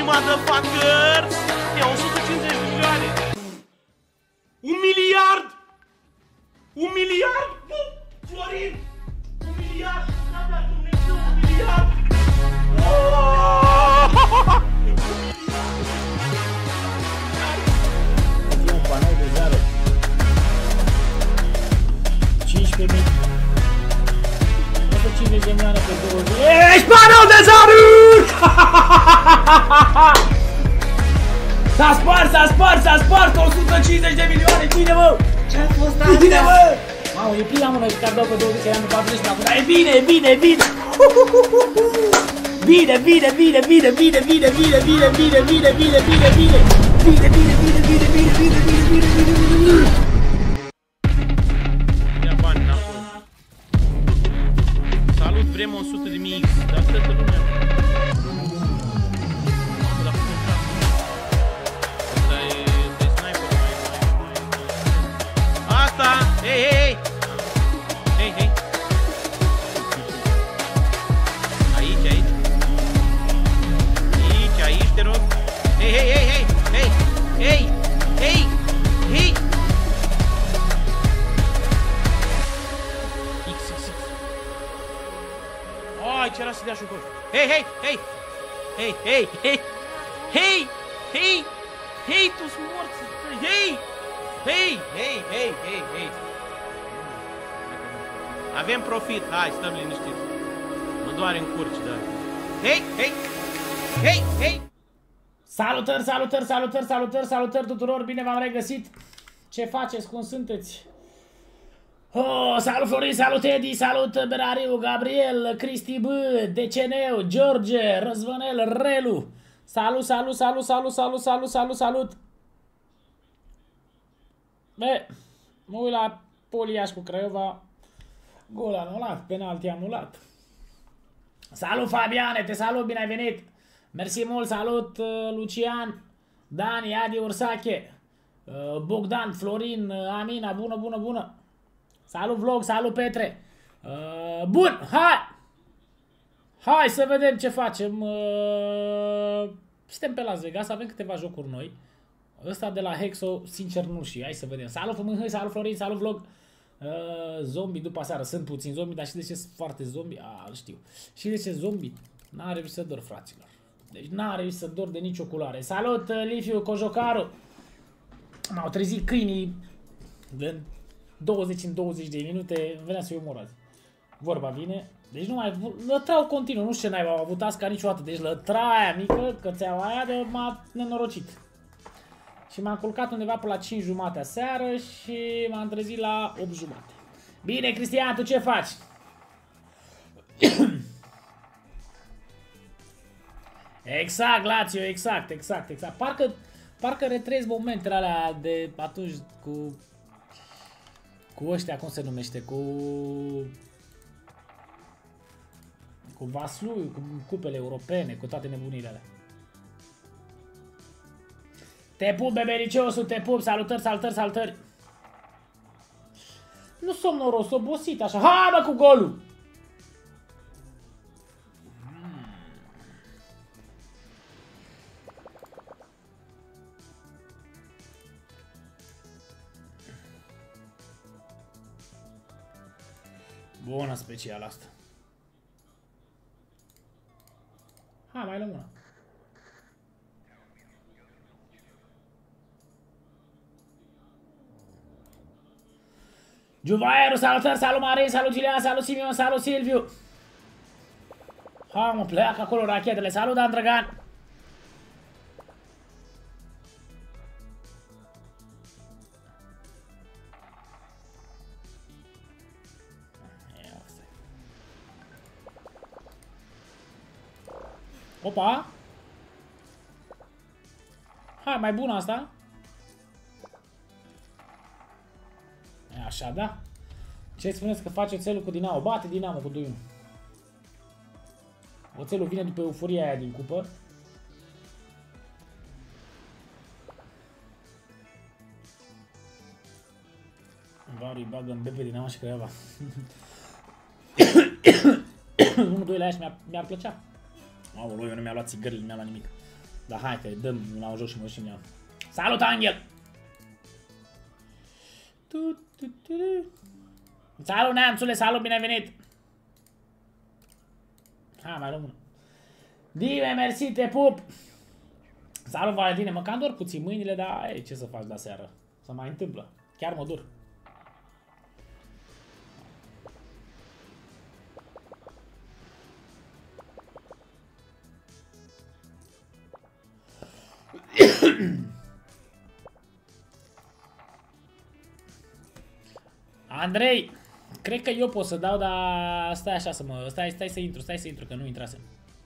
motherfuckers! E 150 de milioane! 1 miliard! 1 miliard! Florin! 1 miliard! Da, Dumnezeu, 1 miliard! E un panou de zare. 15.000. 150 de milioane pe 2 zile. Ești panou de zare! S-a spart, s-a spart, s-a spart! 150 de milioane! Bine, mă! Ce-a fost asta? Bine, mă! Mamă, e prima mână care dau pe 20, eram pe 40 acum, dar e bine, e bine, e bine! Bine, bine, bine, bine, bine, bine, bine, bine, bine, bine, bine, bine, bine! Bine, bine, bine, bine, bine, bine, bine, bine, bine, bine, bine! Ia bani înapoi. Salut, vrem 100.000 X, dar toată lumea. Mamă, dar cum e? Asta e de sniper, Asta! Hei, hei, hei! Hei, hei! Aici, aici! Aici, aici, te rog! Hei, hei, hei, hei! Hei! Hei! Hei! Hei! X, X, X! Ai, ce era să dea și un coș! Hei, hei, hei! Hei, hei, hei! Hei! Hei! Hei, tu-s morți! Hei! Hei, hei, hei, hei, hei! Avem profit, hai, stăm liniștiți. Mă doare în curci, da. Hei, hei! Hei, hei! Salutări, salutări, salutări, salutări, salutări tuturor, bine v-am regăsit! Ce faceți, cum sunteți? Oh, salut Florin, salut Edi, salut Berariu, Gabriel, Cristi B, Deceneu, George, Răzvănel, Relu. Salut, salut, salut, salut, salut, salut, salut, salut! Bă, mă uit la Poliaș cu Craiova. Gol anulat, penalti anulat. Salut Fabiane, te salut, bine ai venit. Mersi mult, salut Lucian, Dani, Adi Ursache, Bogdan, Florin, Amina, bună, bună, bună. Salut Vlog, salut Petre. Bun, hai! Hai să vedem ce facem. Suntem pe Las Vegas, avem câteva jocuri noi. Ăsta de la Hexo, sincer nu știu, hai să vedem. Salut FMH, salut Florin, salut Vlog. Zombie după seară, sunt puțini zombie, dar și de ce sunt foarte zombie? Îl știu. Și de ce zombie? N-are reușit să dor, fraților. Deci n-are reușit să dor de nicio culoare. Salut Lifiu Cojocaru. M-au trezit câinii de 20 în 20 de minute, venea să-i omor azi. Vorba vine. Deci nu mai lătrau continuu, nu știu ce n-ai avut asca niciodată. Deci lătra aia mică, cățeaua aia de m-a nenorocit. Și m-am culcat undeva pe la 5 jumate seară și m-am trezit la 8 jumate. Bine, Cristian, tu ce faci? Exact, Lazio, exact, exact, exact. Parcă retrezi momentele alea de atunci cu ăștia, cum se numește, cu Vaslui, cu cupele europene, cu toate nebunile alea. Te pup, bebericiosul, te pup, salutări, salutări, salutări. Nu sunt noros, obosit așa. Hai, mă, cu golul! Bună special asta. Hai, mai luăm una. Juvaieru, salutări, salut Marin, salut Giulian, salut Simion, salut Silviu. Hai mă, pleacă acolo rachetele, salut Dan Drăgan. Opa! Hai, mai bună asta. E așa, da? Ce spuneți că face oțelul cu Dinamo? Bate Dinamo cu 2-1. Oțelul vine după euforia aia din cupă. Varu îi bagă în bebe Dinamo și Craiova. 1-2 la aia și mi-ar plăcea. Aoleu, eu nu mi-a luat țigările, nu mi-a luat nimic. Dar hai că dăm la un joc și mă ducem ea. Salut, Angel! Salut, neamțule, salut, bine ai venit! Hai, mai rămână. Dime, mersi, te pup! Salut, Valentine, mă cam dor puțin mâinile, dar ei, ce să faci de seară? Se mai întâmplă. Chiar mă dur. Andrei, cred că eu pot să dau, dar stai așa să mă... Stai să intru, că nu intrasem.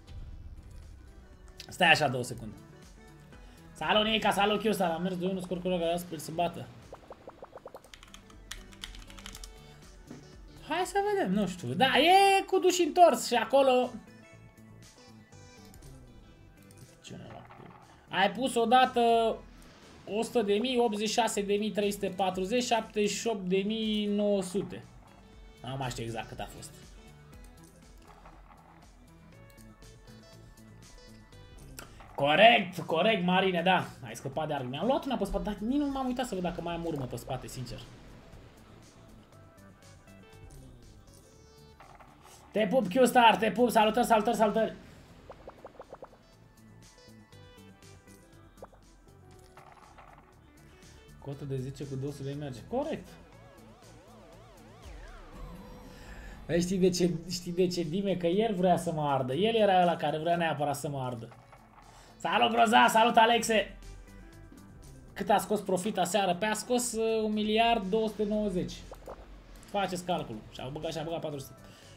Stai așa 2 secunde. Salut, Nica, salut, Chiusa, am mers de unul scurcură ca sper să bată. Hai să vedem, nu știu. Da, e cu duși întors și acolo... Ai pus odată 100.000, 86.340, 78.900. Nu mai știu exact cât a fost. Corect, corect, Marine, da. Ai scăpat de arc. Mi-am luat una pe spate, dar nici nu m-am uitat să văd dacă mai am urmă pe spate, sincer. Te pup, Q-Star, te pup, salutări, salutări, salutări. Cotă de 10 cu 200 de merge. Corect. Știi de ce, Dime? Că el vrea să mă ardă. El era ăla care vrea neapărat să mă ardă. Salut, Groza! Salut, Alexe! Cât a scos profit aseară? Pe a scos 1.290.000. Faceți calculul. Și-a băgat 400.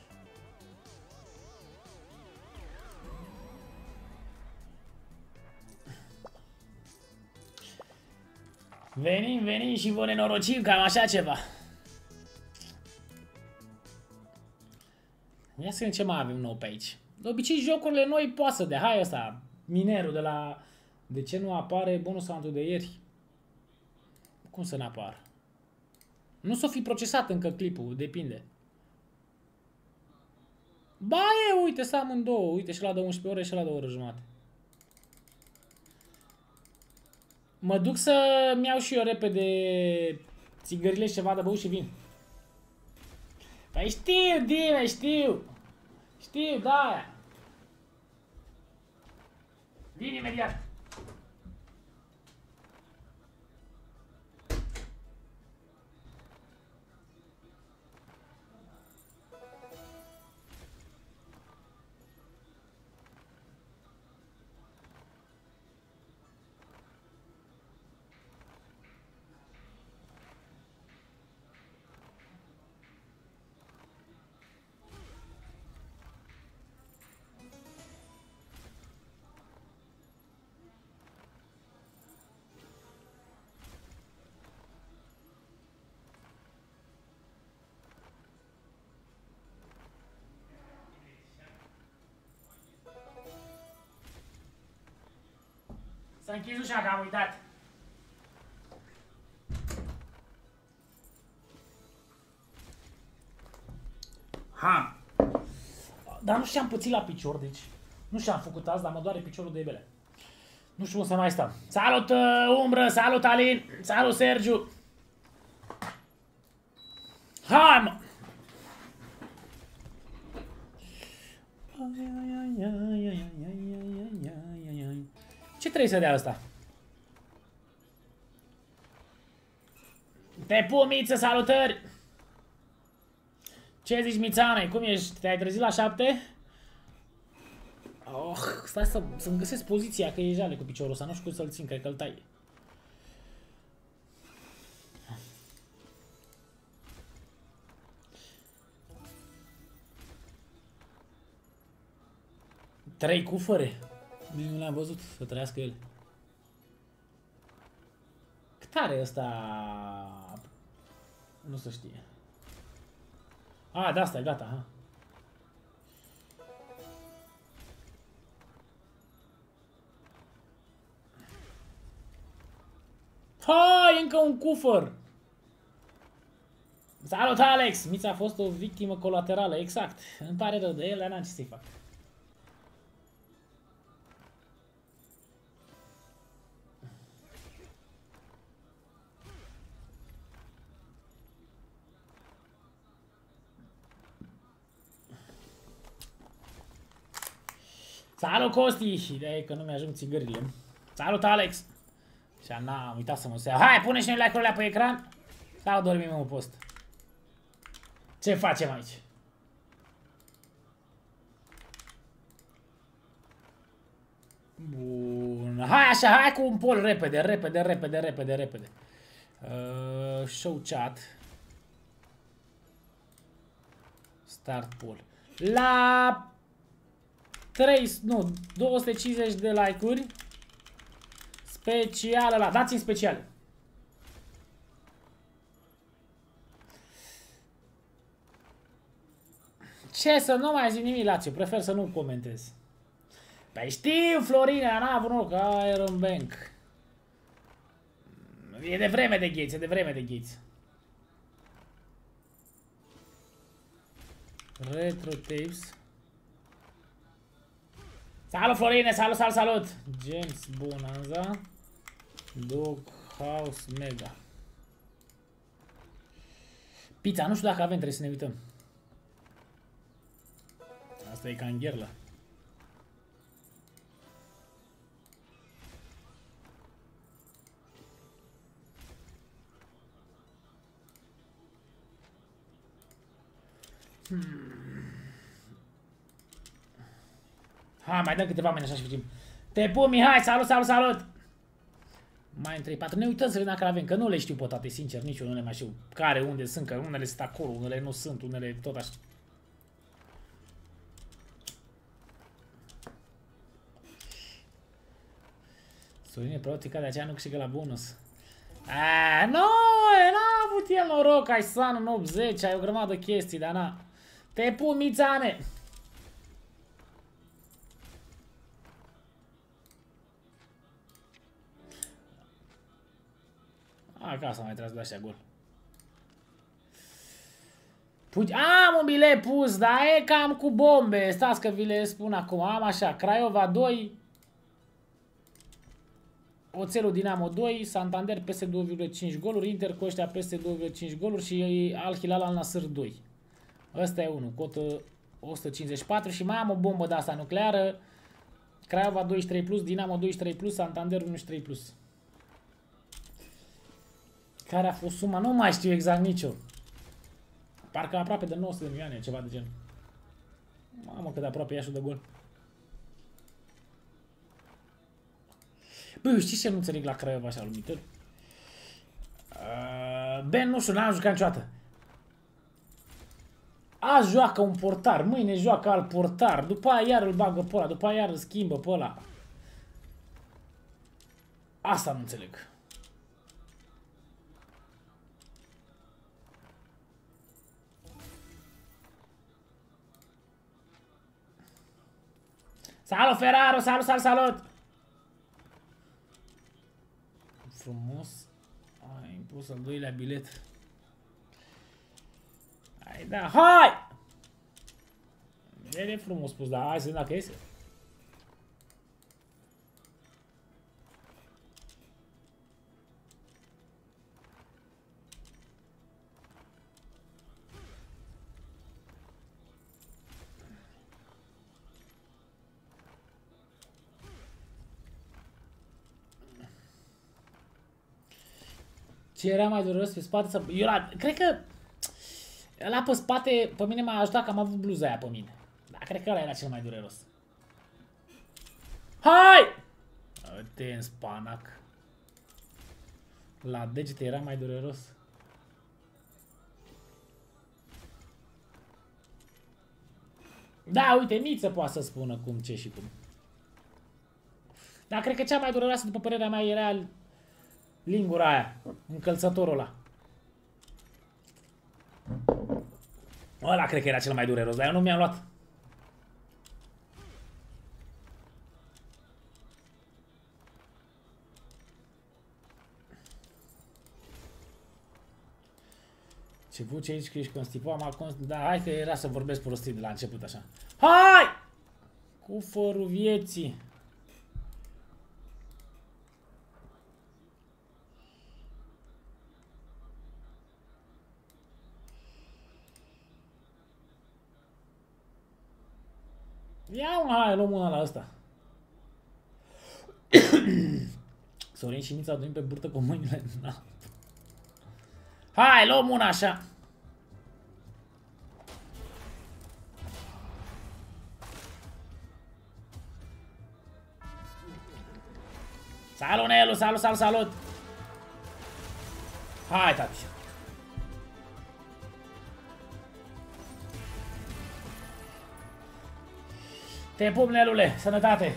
Venim și vă nenorocim, cam așa ceva. Ia să vedem ce mai avem nou pe aici. De obicei jocurile noi poate să de. Hai ăsta, minerul de la... De ce nu apare bonusul de ieri? Cum să n-apară? Nu s-o fi procesat încă clipul, depinde. Ba e, uite, să amândouă, uite, și la de 11 ore și la de 2 ore jumate. Mă duc să-mi iau și eu repede țigările și ceva de băut și vin. Păi știu, Dime, știu. Știu, da. Vin imediat. Să închizi ușa, că am uitat. Ha! Dar nu știam pățit la picior, deci... Nu știam făcut azi, dar mă doare piciorul de bele. Nu știu cum să mai stau. Salut, Umbră! Salut, Alin! Salut, Sergiu! Hai, mă! Ce trebuie să dea asta? Te pup, Miță, salutări! Ce zici, Mițane? Cum ești? Te-ai trezit la 7? Oh, stai să-mi găsesc poziția, că e jale cu piciorul ăsta. Nu știu cum să-l țin, cred că-l tai. Trei cufăre? Nici nu le-am văzut să trăiască el. Cât are ăsta? Nu se știe. A, de asta e gata, ha. Hai, încă un cufăr! Salut, Alex! Mița a fost o victimă colaterală, exact. Îmi pare rău de el, dar n-am ce să-i fac. Salut, Costi! Ideea e că nu mi-ajung țigările. Salut, Alex! Și am uitat să mă sea. Hai, pune și noi like-urile pe ecran. Sau dormim în post? Ce facem aici? Bun. Hai așa, hai cu un poll repede. Show chat. Start poll. La 250 de like-uri. Special ăla. Dați-mi speciale. Ce să nu mai zic nimic, Lațiu. Prefer să nu comentez. Păi știu, Florina, n-a avut noroc. Iron Bank. E de vreme de Gates, Retro Tapes. Salut, Florine, salut! James Bonanza. Dog House Mega. Pizza, nu știu dacă avem, trebuie să ne uităm. Asta e ca în gherlă. Hai, mai dăm câteva oameni așa și facem. Te pun, Mihai, salut! Mai în 3-4, ne uităm să vedem dacă avem, că nu le știu pe toate, sincer, nici eu nu le mai știu care, unde sunt, că unele sunt acolo, unele nu sunt, unele tot așa. Sorine Protica de aceea nu câștigă la bonus. N-a avut el noroc, ai San în 80, ai o grămadă de chestii, dar na. Te pun, Mițane! Acasă mai trebuie să dau așa gol. Am un bilet pus, dar e cam cu bombe. Stați că vi le spun acum. Am așa, Craiova 2, Oțelul Dinamo 2, Santander peste 2,5 goluri, Inter cu ăștia peste 2,5 goluri și Al Hilal Al Nassr 2. Ăsta e unul, cotă 154 și mai am o bombă de asta nucleară. Craiova 23+, Dinamo 23+, Santander 11+. Care a fost suma? Nu mai știu exact nicio. Parcă aproape de 900 de milioane, ceva de genul. Mamă, cât de aproape ia și de gol. Băi, știi ce nu înțeleg la Craiova așa, lumitor? Ben, nu știu, n-am jucat niciodată. Azi joacă un portar, mâine joacă alt portar, după aia iar îl bagă pe ăla, după aia iar îl schimbă pe ăla. Asta nu înțeleg. Salut, Ferraro! Salut! Frumos. Ai impus al doilea bilet. Hai, da, hai! E frumos spus, dar hai să vedem dacă iese. Ce era mai dureros pe spate? Eu cred că ăla pe spate pe mine m-a ajutat că am avut bluza aia pe mine. Dar cred că ăla era cel mai dureros. Hai! Uite în spanac. La degete era mai dureros. Da, uite, Miță poate să spună cum, ce și cum. Dar cred că cea mai dureroasă, după părerea mea, era lingura aia, încălțătorul ăla. Ăla cred că era cel mai dureros, dar eu nu mi-am luat. Ce voce aici că ești constipat, da, hai că era să vorbesc prostii de la început așa. Hai! Cu fărul vieții. Ia mă, hai, luăm una la ăsta. Sorin și Mița dormim pe burtă cu mâinile în apă. Hai, luăm una așa. Salut, Nelu, salut. Hai, tati. Te pup, Nelule, sănătate.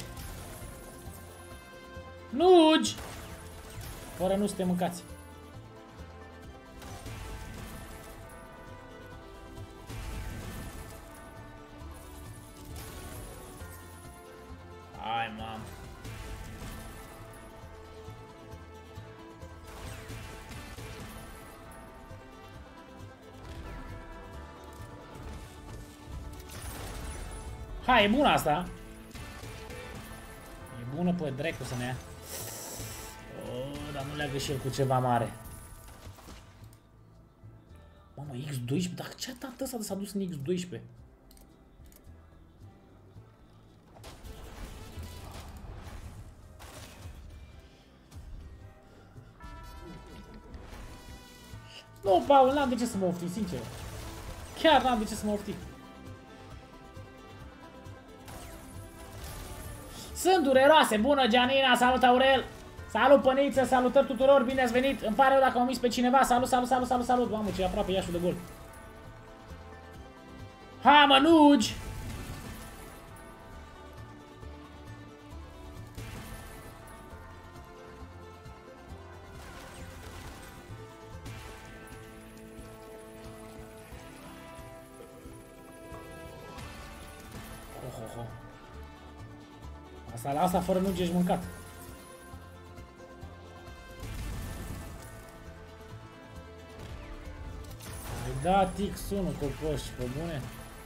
Nugi! Fără nu suntem mâncați. Hai, mam. Hai, e bună asta. E bună pe dracu să ne ia. Oh, dar nu leagă și el cu ceva mare. Mamă, X12? Dar ce tată s-a dus în X12? Nu, Paul, n-am de ce să mă ofti, sincer. Chiar n-am de ce să mă ofti. Sunt dureroase. Bună, Gianina, salut, Aurel. Salut, Păniță, salutări tuturor, bine ați venit. Îmi pare rău dacă am omis pe cineva. Salut. Mamă, ce aproape iașul de gol. Ha, mănugi! Asta fără nugi ești mâncat. Ai dat X1 cocoși, pe bune?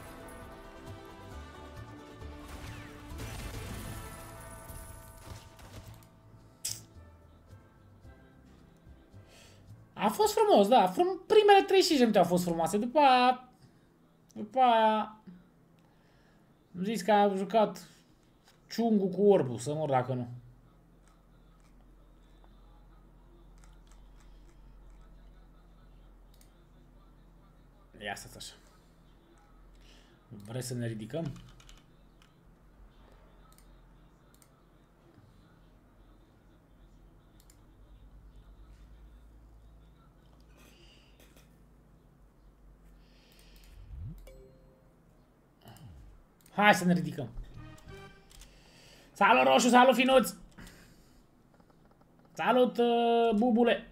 A fost frumos, da. Primele 35 de minute au fost frumoase. După aia... Am zis că a jucat ciungul cu orbul, să mor dacă nu. Ia stați așa. Vrei să ne ridicăm? Hai să ne ridicăm. Salut, Roșu, salut, Finuț! Salut, Bubule!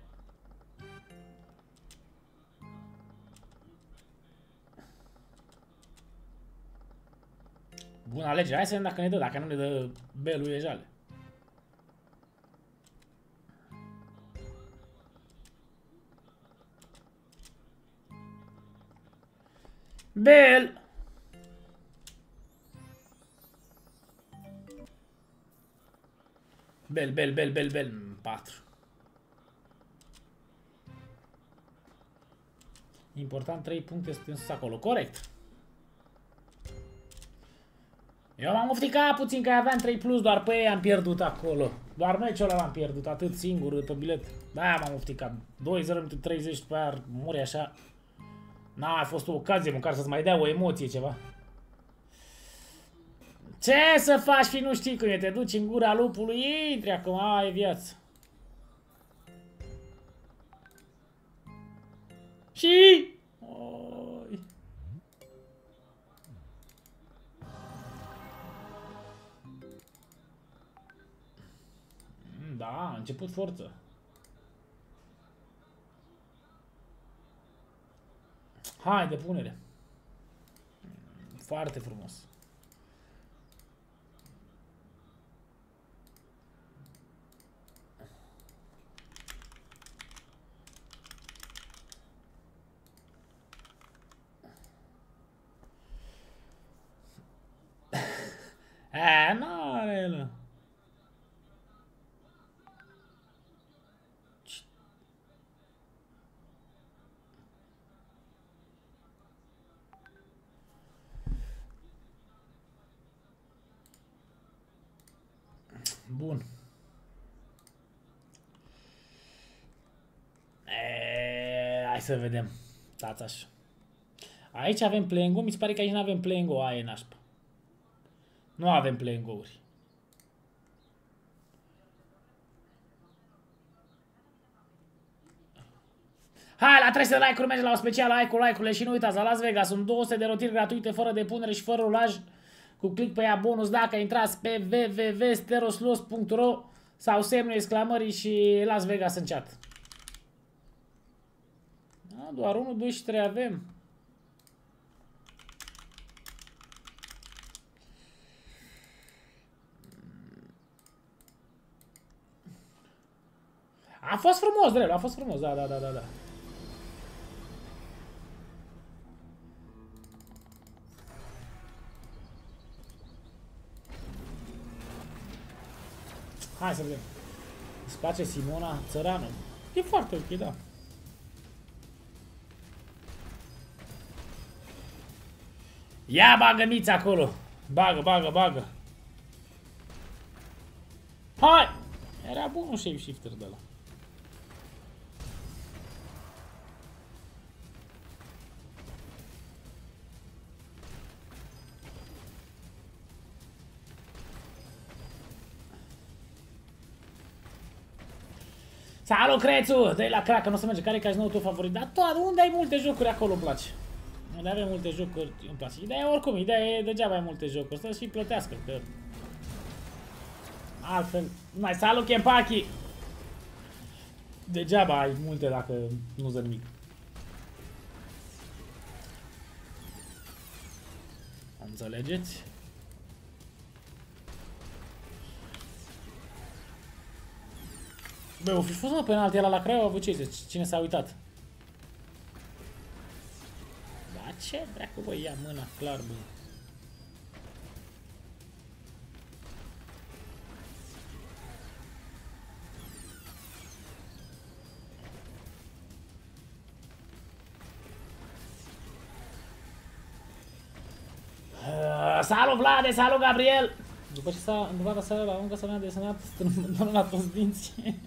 Bună alegere, hai să vedem dacă ne dă, dacă nu ne dă belul e jale. Bel! Bel, 4. Important 3 puncte sunt sus acolo, corect. Eu m-am ofticat puțin că aveam 3 plus, doar pe ei am pierdut acolo. Doar meciul ăla l-am pierdut, atât singur pe bilet. Da, m-am ofticat. 2-0-30 pe aia muri așa. N-a mai fost o ocazie măcar să-ți mai dea o emoție ceva. Ce să faci, fi, nu știi cum e, te duci în gura lupului, intri acum, ai viață. Și... Oi. Da, a început forță. Hai, depunere. Foarte frumos. N-are el. Bun. Hai să vedem. Stați așa. Aici avem play-and-go. Mi se pare că aici nu avem play-and-go. Aia e nașpa. Nu avem play-and-go-uri. Hai, la 300 de like-uri merge la o specială. Hai cu like-urile și nu uitați, la Las Vegas sunt 200 de rotiri gratuite fără depunere și fără rulaj. Cu click pe ea bonus dacă intrați pe www.steroslos.ro sau semnul exclamării și Las Vegas în chat. Doar 1, 2 și 3 avem. A fost frumos, drept, a fost frumos, da. Hai să vedem. Îți place Simona Țăranu? E foarte ok, da. Ia bagă mița acolo. Bagă. Hai! Era bun un shapeshifter de ăla. Salut, Crețu! Dă-i la crack, că nu o să merge. Care e caș nou tău favorit? Dar toate, unde ai multe jocuri, acolo îmi place. Unde avem multe jocuri, îmi place. Ideea e oricum, ideea e degeaba ai multe jocuri. Să și plătească, că... Altfel... Mai salut, Kempaki! Degeaba ai multe dacă nu dă nimic. Înțelegeți? Bă, o fi fost, mă, penalti ăla la Craiova, bă, ce zici? Cine s-a uitat? Da, ce dracu, bă, ia mâna, clar, bă. Salut, Vlade, salut, Gabriel! După ce s-a întâmplat aseară la muncă să ne-a desenat strâmbătorul la toți dinții.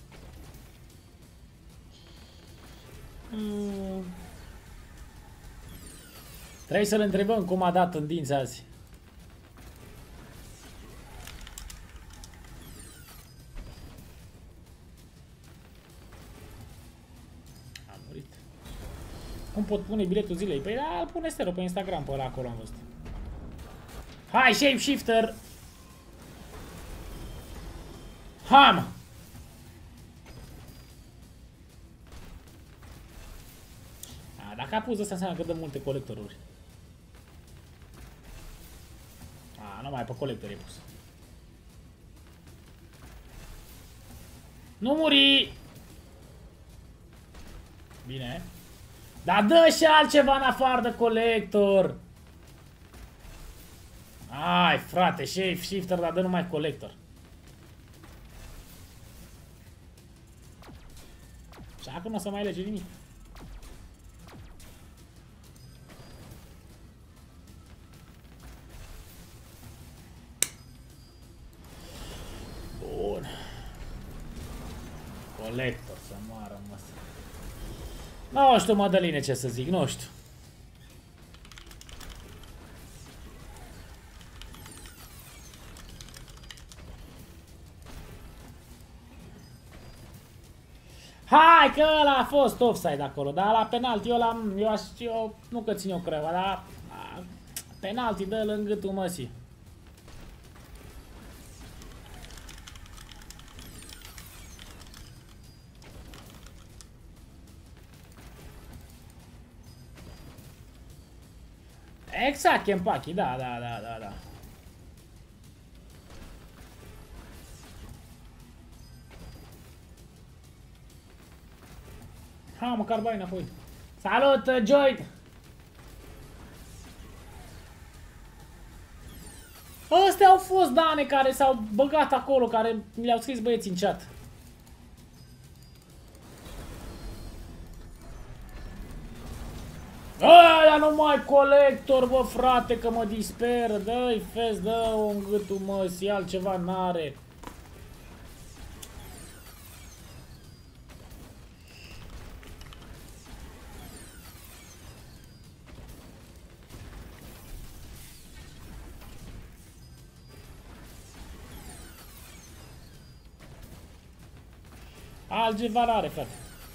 Trebuie să-l întrebăm cum a dat în dinți azi. A murit. Cum pot pune biletul zilei? Păi da, îl pune Stero pe Instagram, pe ăla acolo am văzut. Hai, shapeshifter! Hai, mă! Dacă a pus ăsta înseamnă că dă multe colectoruri. Numai pe colector e pus. Nu muri! Bine. Dar dă și altceva în afară de colector! Ai, frate, shapeshifter, dar dă numai colector. Și acum nu o să mai lege nimic. Bun. Colector să moară, mă. Nu știu, Mădăline, ce să zic, nu știu. Hai că ăla a fost offside acolo, dar la penalti eu nu că țin eu Craiova, dar penalti dă-l în gâtul măsii. Exact, Kempaki, da. Ha, măcar bai înapoi. Salut, Joy! Astea au fost dane care s-au băgat acolo, care mi le-au scris băieții în chat. Ăia numai colector, bă, frate, că mă disperă. Dă-i fes, dă-o în gâtul măsii, altceva n-are. Altceva n-are, frate.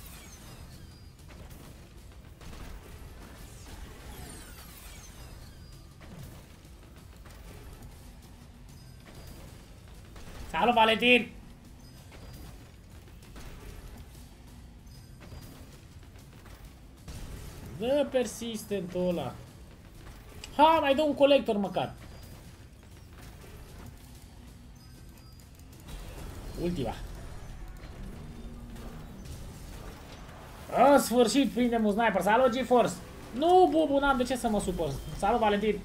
Salut, Valentin! Dă persistentul ăla. Ha, mai dă un colector măcar. Ultima. În sfârșit prindem un sniper. Salut, GeForce! Nu, Bubu, n-am de ce să mă supăr. Salut, Valentin!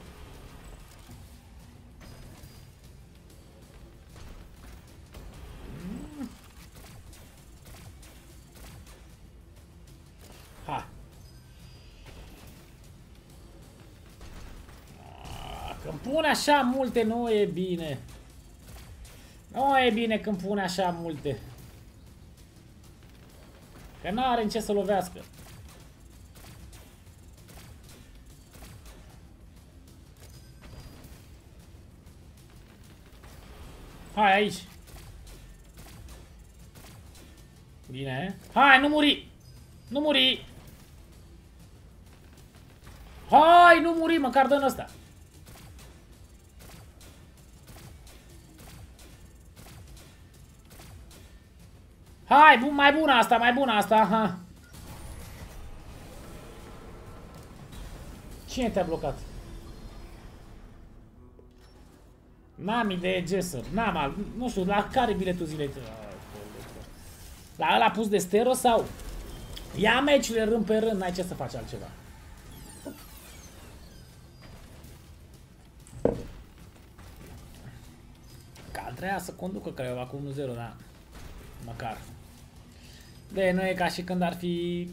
Ha. Când pune așa multe, nu e bine. Nu e bine când pune așa multe. Că n-are în ce să lovească. Hai aici. Bine. Hai, nu muri. Nu muri. Hai, nu muri, măcar dă-n ăsta. Hai, mai bună asta, mai bună asta, aha. Cine te-a blocat? N-am idee, Gesser. N-am, nu știu, la care biletul zilei? La ăla pus de stero sau? Ia meciurile rând pe rând, n-ai ce să faci altceva. Că treia să conducă Craiova cu 1-0, da. Măcar. De nu e ca și când ar fi...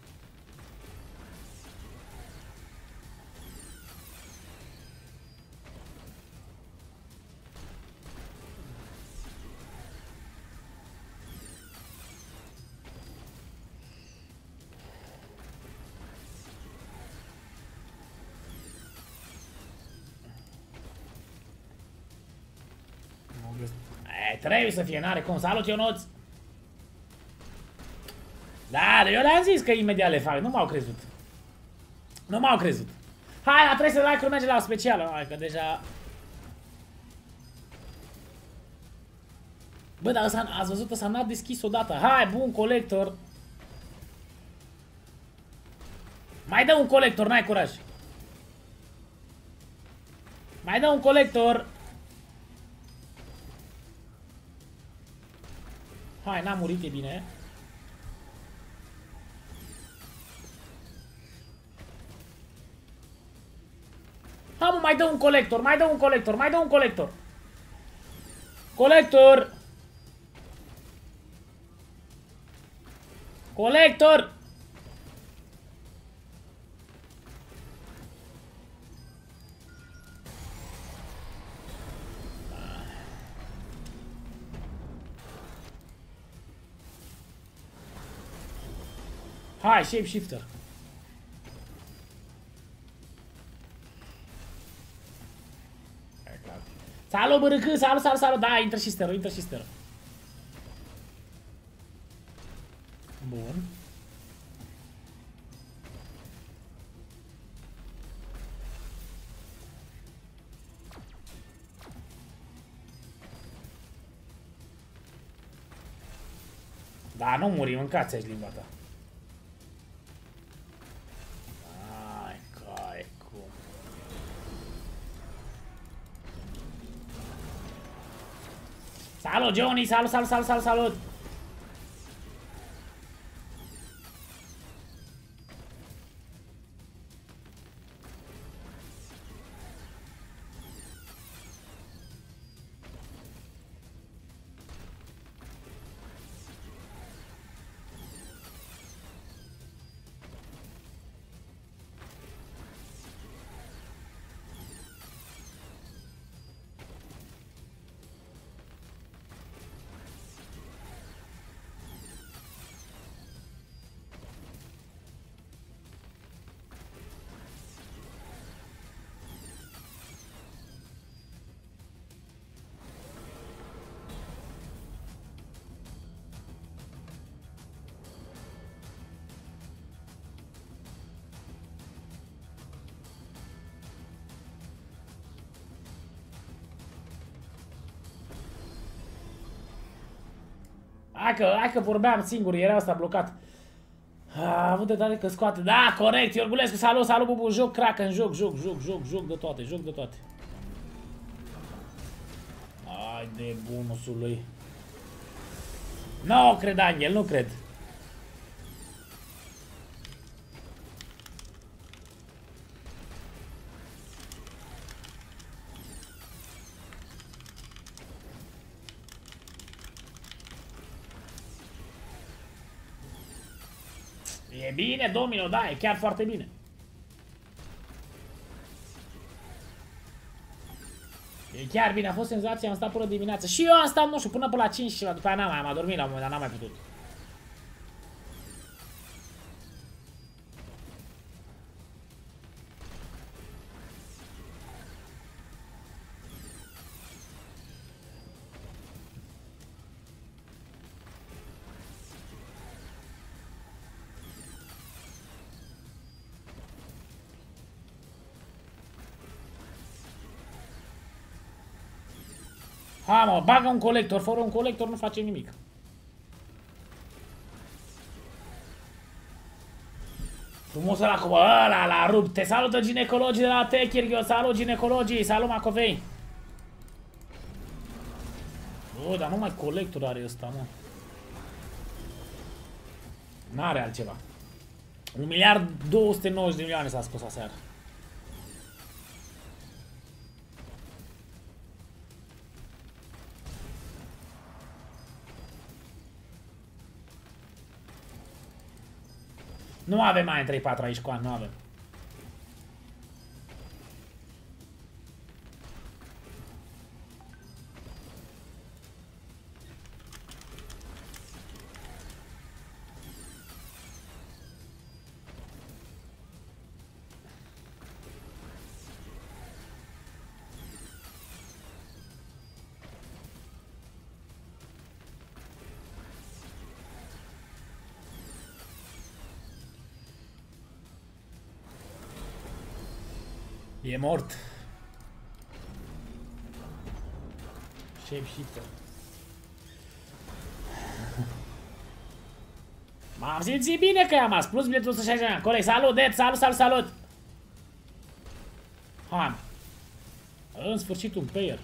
Trebuie să fie, n-are cum. Salut, Ionuț! Da, eu le-am zis că imediat le fac. Nu m-au crezut. Nu m-au crezut. Hai, la 300 de like-uri merge la o specială. Hai, că deja... Bă, dar ăsta, ați văzut, ăsta n-a deschis odată. Hai, bun colector. Mai dă un colector, n-ai curaj. Mai dă un colector. Hai, n-a murit, e bine. Hai, mă, mai dă un colector, mai dă un colector, mai dă un colector. Colector. Colector. Hai, shapeshifter. Salut, bărâcă, salut, salut, salut. Da, intră și sterul, intră și sterul. Bun. Da, nu muri, mâncați aici limba ta. Ai, cai, cum. Salut, Johnny, salut, salut, salut, salut, salut. Hai că vorbeam singur, era asta blocat. A avut de tare că scoate. Da, corect, Iorgulescu, salut, bubu, joc, Kraken, joc de toate. Hai de bonusul lui. Nu cred, Angel, nu cred. E bine, Domino, da, e chiar foarte bine. E chiar bine, a fost senzația, am stat până dimineață. Și eu am stat, nu știu, până la 5 și după aia am adormit la un moment dat, n-am mai putut. Ha, mă, bagă un colector, fără un colector nu facem nimic. Frumos ăla cu ăla, la rup. Te salută ginecologii de la Techirghio, salut ginecologii, salut Macovei. Bă, dar numai colector are ăsta, mă. N-are altceva. 1.290.000.000 s-a scos aseară. Nu avem mai în 3-4 aici, Coan, nu avem. E mort. Shapeshifter. M-am simțit bine că i-am as. Plus biletul 160. Corect. Salut, Dead. Salut. Hai. În sfârșit un payer.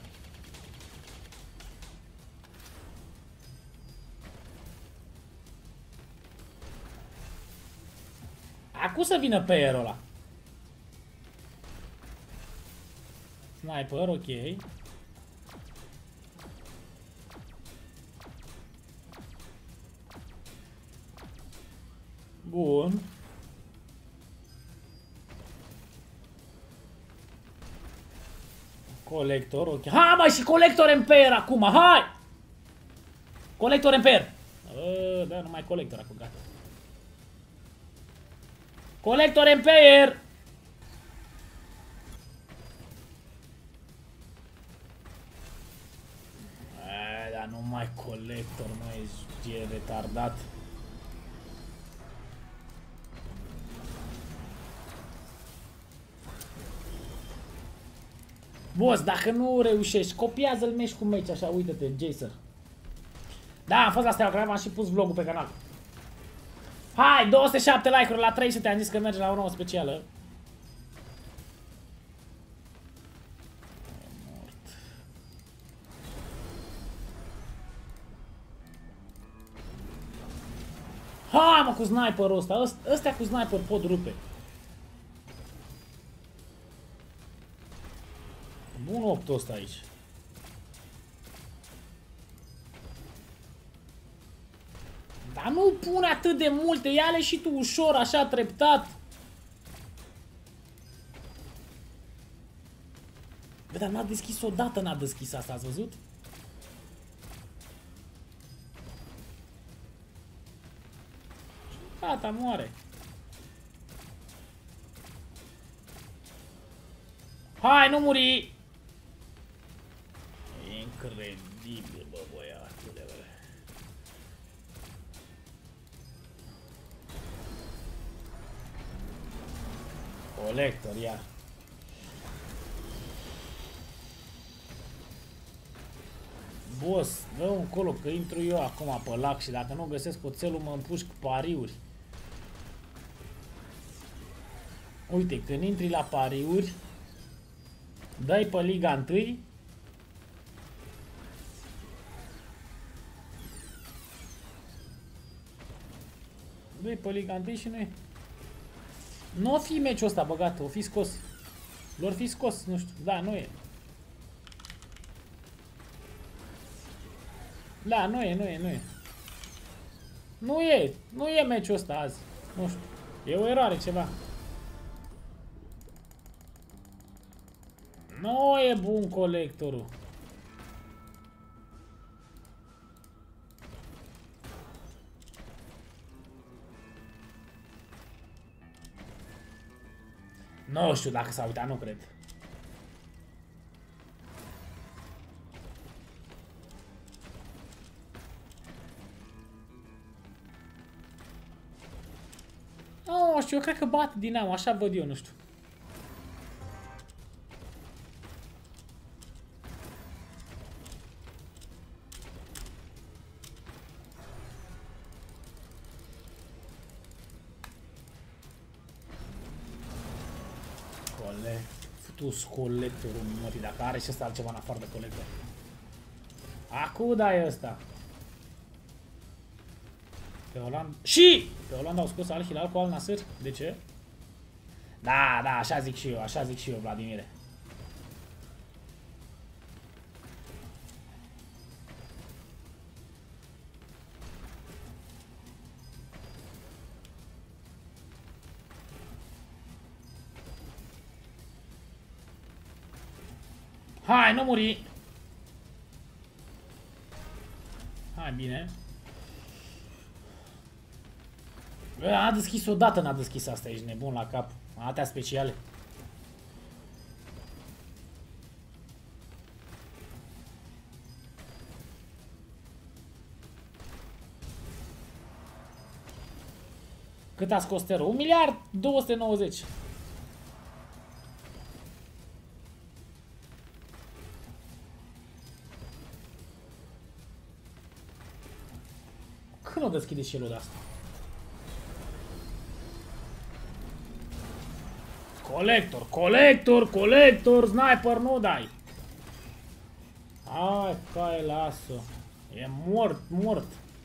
Acum să vină payerul ăla. Sniper, ok. Bun. Colector, ok. Hai, mai și colector Empire acum, hai! Colector Empire. Da, numai colector acum, gata. Colector Empire. Dar numai colector, mai e retardat. Boss, dacă nu reușești, copiază-l meci cu meci, așa, uite-te, Jacer. Da, am fost la Steaua Craiova, am și pus vlogul pe canal. Hai, 207 like-uri la 300, am zis că merge la o nouă specială. Hai, mă, cu sniperul ăsta, ăstea cu sniper pot rupe. Bun 8 ăsta aici. Dar nu pune atât de multe, ia-le și tu ușor, așa, treptat. Bă, dar n-a deschis odată, n-a deschis asta, ați văzut? Gata, moare. Hai, nu muri! Incredibil, bă, băiatule, bă. Colector, iar. Boss, dă încolo că intru eu acum pe lac și dacă nu găsesc oțelul mă împușc pariuri. Uite, când intri la pariuri, dai pe Liga 1. Dai pe Liga 1 și nu e. Nu o fi meciul ăsta băgat, o fi scos. Lor fi scos, nu știu, da, nu e. Da, nu e. Nu e meciul ăsta azi. Nu știu, e o eroare ceva. Nu e bun colectorul. Nu știu dacă s-a uitat, nu cred. Nu știu, eu cred că bate Dinamo, așa văd eu, nu știu. Futus colectorul mătii, dacă are și ăsta altceva în afară de colector. Acu da e ăsta. Pe Olanda. Și! Pe Olanda au scos Al Hilal cu Al Nassr. De ce? Da, așa zic și eu, Vladimire. Hai, nu muri! Hai, bine. A deschis odată, n-a deschis asta, ești nebun la cap. Atea speciale. Cât a scos Tero? 1 miliard 290. Când o deschide și el de asta? Colector, sniper nu dai. Hai, cai, lasă. E mort.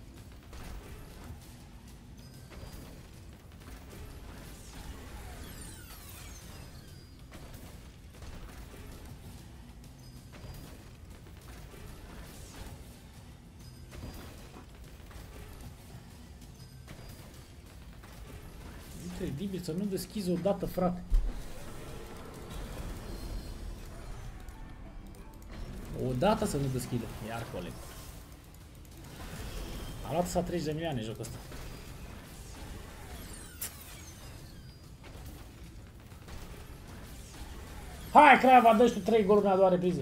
Incredibil să nu deschizi odată, frate. Odată să nu deschide. Iar colector. A luat sa 30 de milioane jocul ăsta. Hai, Craiova, dă-și tu 3 goluri în a doua repriză.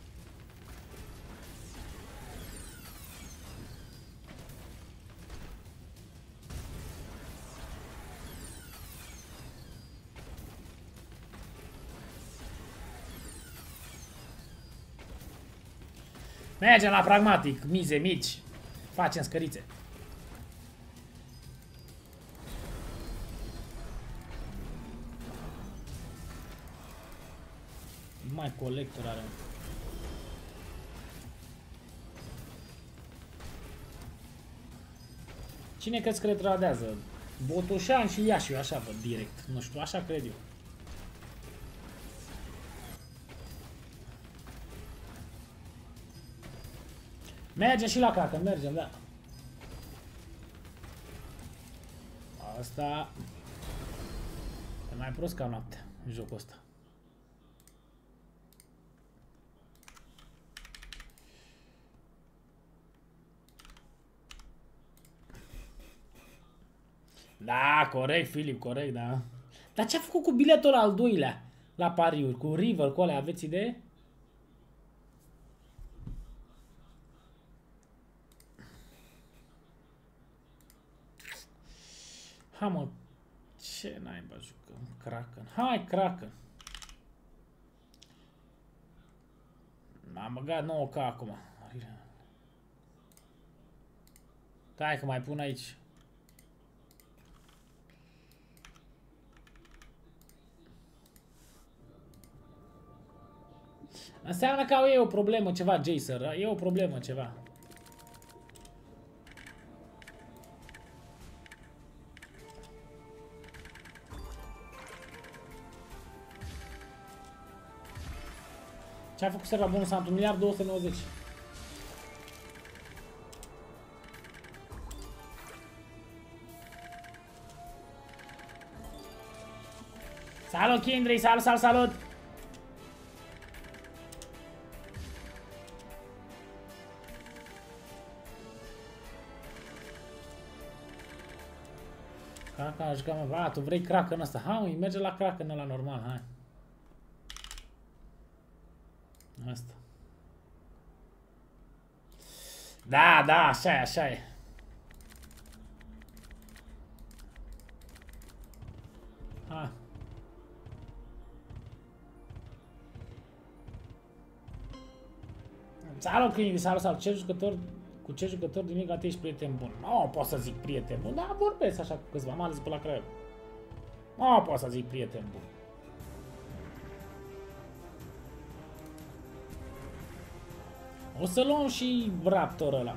Mergem la pragmatic, mize mici, facem scărițe. Mai colector are. Cine crezi că retradează? Botoșan și Iașiu, așa văd direct. Nu știu, așa cred eu. Mergem și la cacă, mergem, da. Asta e mai prost ca noaptea în jocul ăsta. Da, corect, Filip, corect, da. Dar ce a făcut cu biletul al doilea la pariuri? Cu River, cu alea, aveți idee? Ha, mă, ce naiba jucăm? Kraken. Hai, Kraken. Am băgat 9K acum. Stai că mai pun aici. Înseamnă că e o problemă ceva, Jacer. E o problemă ceva. Ce a făcut serva bonus am 1 miliard 290. Salut Kindrey, salut, salut, salut! Kraken, jucăm, va, tu vrei Kraken ăsta. Hai, merge la Kraken ăla normal, hai. Asta. Da, da, așa e, așa e. Hai. Salut, Kindrey, salut, salut. Ce jucător... Cu ce jucător din Liga ești prieten bun? Nu pot să zic prieten bun, dar vorbesc așa cu câțiva, mai ales pe la Craiova. Nu pot să zic prieten bun. O să luăm și Raptor ăla.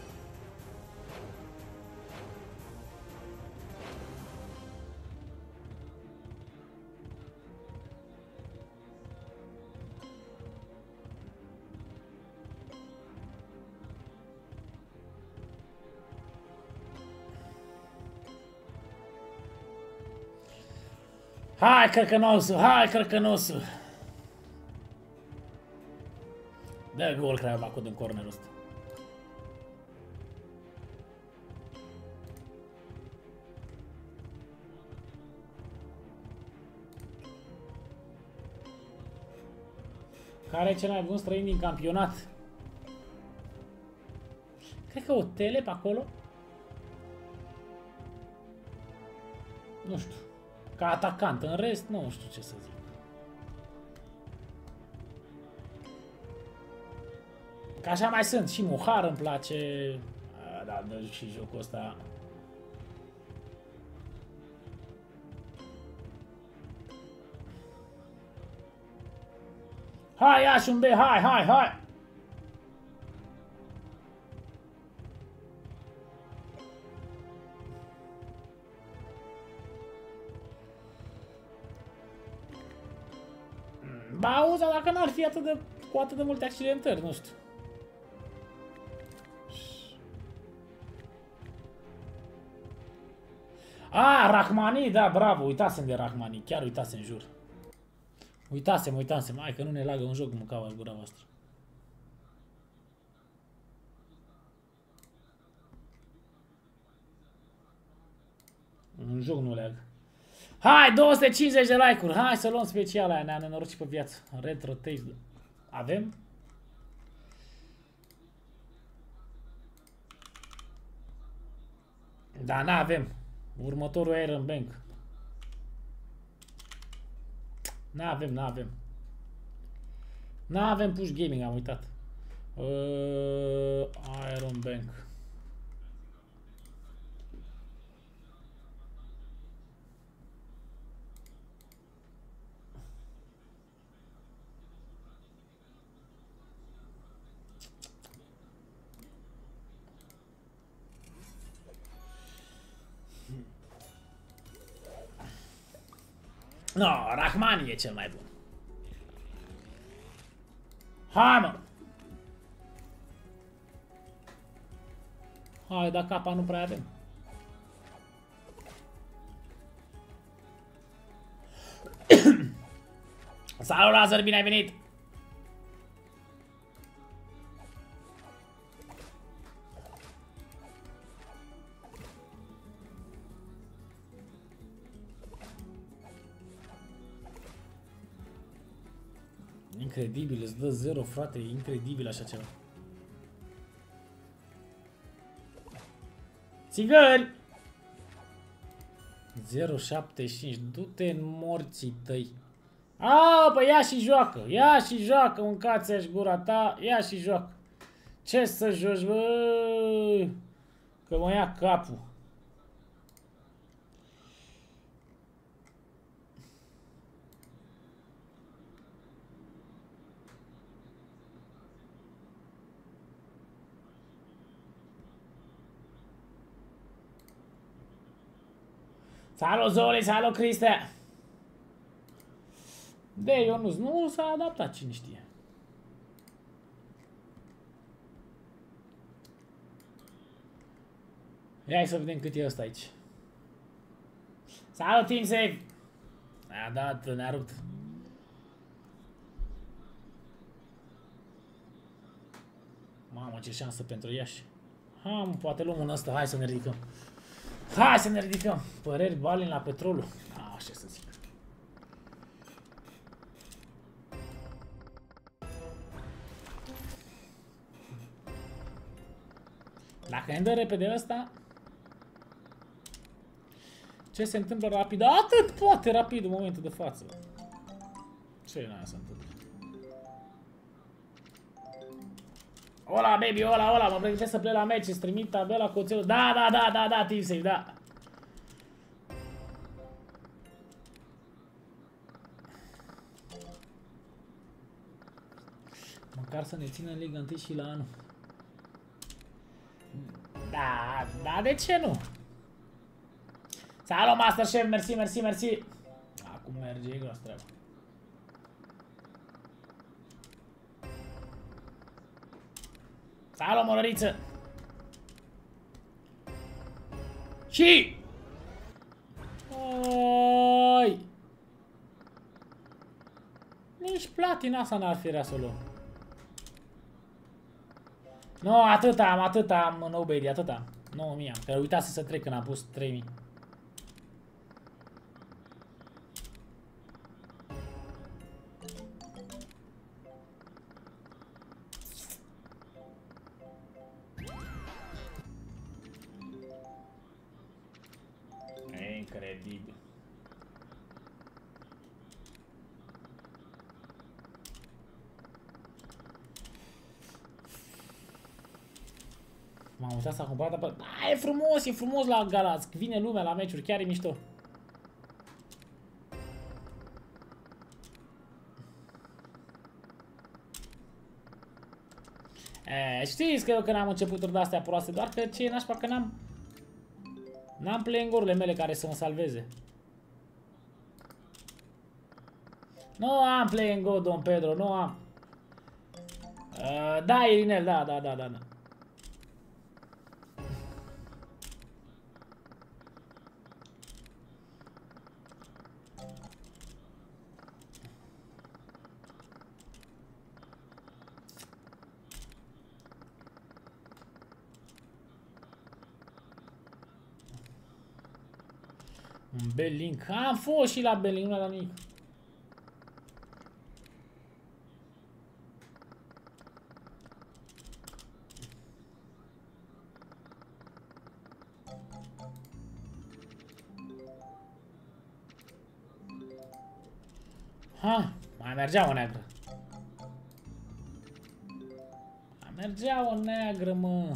Hai, Crăcănosul! Hai, Crăcănosul! Dă gol Craiova cu din cornerul ăsta. Care e cel mai bun străin din campionat? Cred că o tele pe acolo? Nu știu. Ca atacant, în rest nu știu ce să zic. Că așa mai sunt, și Muhar îmi place. Da, dă și jocul ăsta. Hai, ia și un B, hai, hai, hai! Ba, auzi, dacă n-ar fi atât de, cu atât de multe accidentări, nu știu. A, Rahmani, da, bravo, uitasem de Rahmani, chiar uitasem, jur. Uitasem, hai că nu ne lagă un joc, mâncava gura voastră. Un joc nu leagă. Hai, 250 de like-uri, hai să luăm speciala aia, ne-a nenorocit pe viață. Retro taste. Avem? Da, n-avem. Următorul Iron Bank. N-avem. N-avem push gaming, am uitat. Iron Bank. No, Rahmani e cel mai bun. Hai, mă! Hai, dar capa nu prea avem. Salut, Lazar, bine ai venit! Incredibil, îți dă 0, frate, e incredibil așa ceva. Țigări! 0,75, du-te în morții tăi. A, păi ia și joacă, mâncați-aș gura ta, ia și joacă. Ce să joci, bă? Că mă ia capul. Salut Zoli, salut Cristea! De Ionuț, nu s-a adaptat, cine știe. Ia să vedem cât e ăsta aici. Salut Team Save! A dat, ne-a rupt. Mamă, ce șansă pentru Iași. Poate luăm un ăsta, hai să ne ridicăm. Hai să ne ridicăm. Păreri Balin la petrolul. Așa să zic. Dacă ne dă repede ăsta, ce se întâmplă rapid? Atât poate rapid în momentul de față. Ce n-aia se întâmplă? Ola, baby, ola, mă pregătesc să plec la meci, îți trimit tabela cu oțelul. Da, Team Save, da. Măcar să ne țină în Liga 1 și la anul. Da, de ce nu? Salut, Masterchef, mersi. Acum merge, e gros treaba. Salut, Morăriță! Și... Oi! Nici platina asta n-ar fi rea să o luăm. Nu, atât am no baby, atât am. 9000 am, că uitase să trec când am pus 3000. Incredibil. M-am uitat să cumpărat, dar e frumos la Galați, vine lumea la meciuri, chiar e mișto. Știți că eu când am începuturi de-astea proaste, doar că ce e nașpa că n-am playing-urile mele care să mă salveze. Nu am playing-go, Don Pedro, nu am. Da, Irinel, da. Un Belink. Am fost și la Belink, nu la nimic. Mai mergea o neagră. Mai mergea o neagră, mă.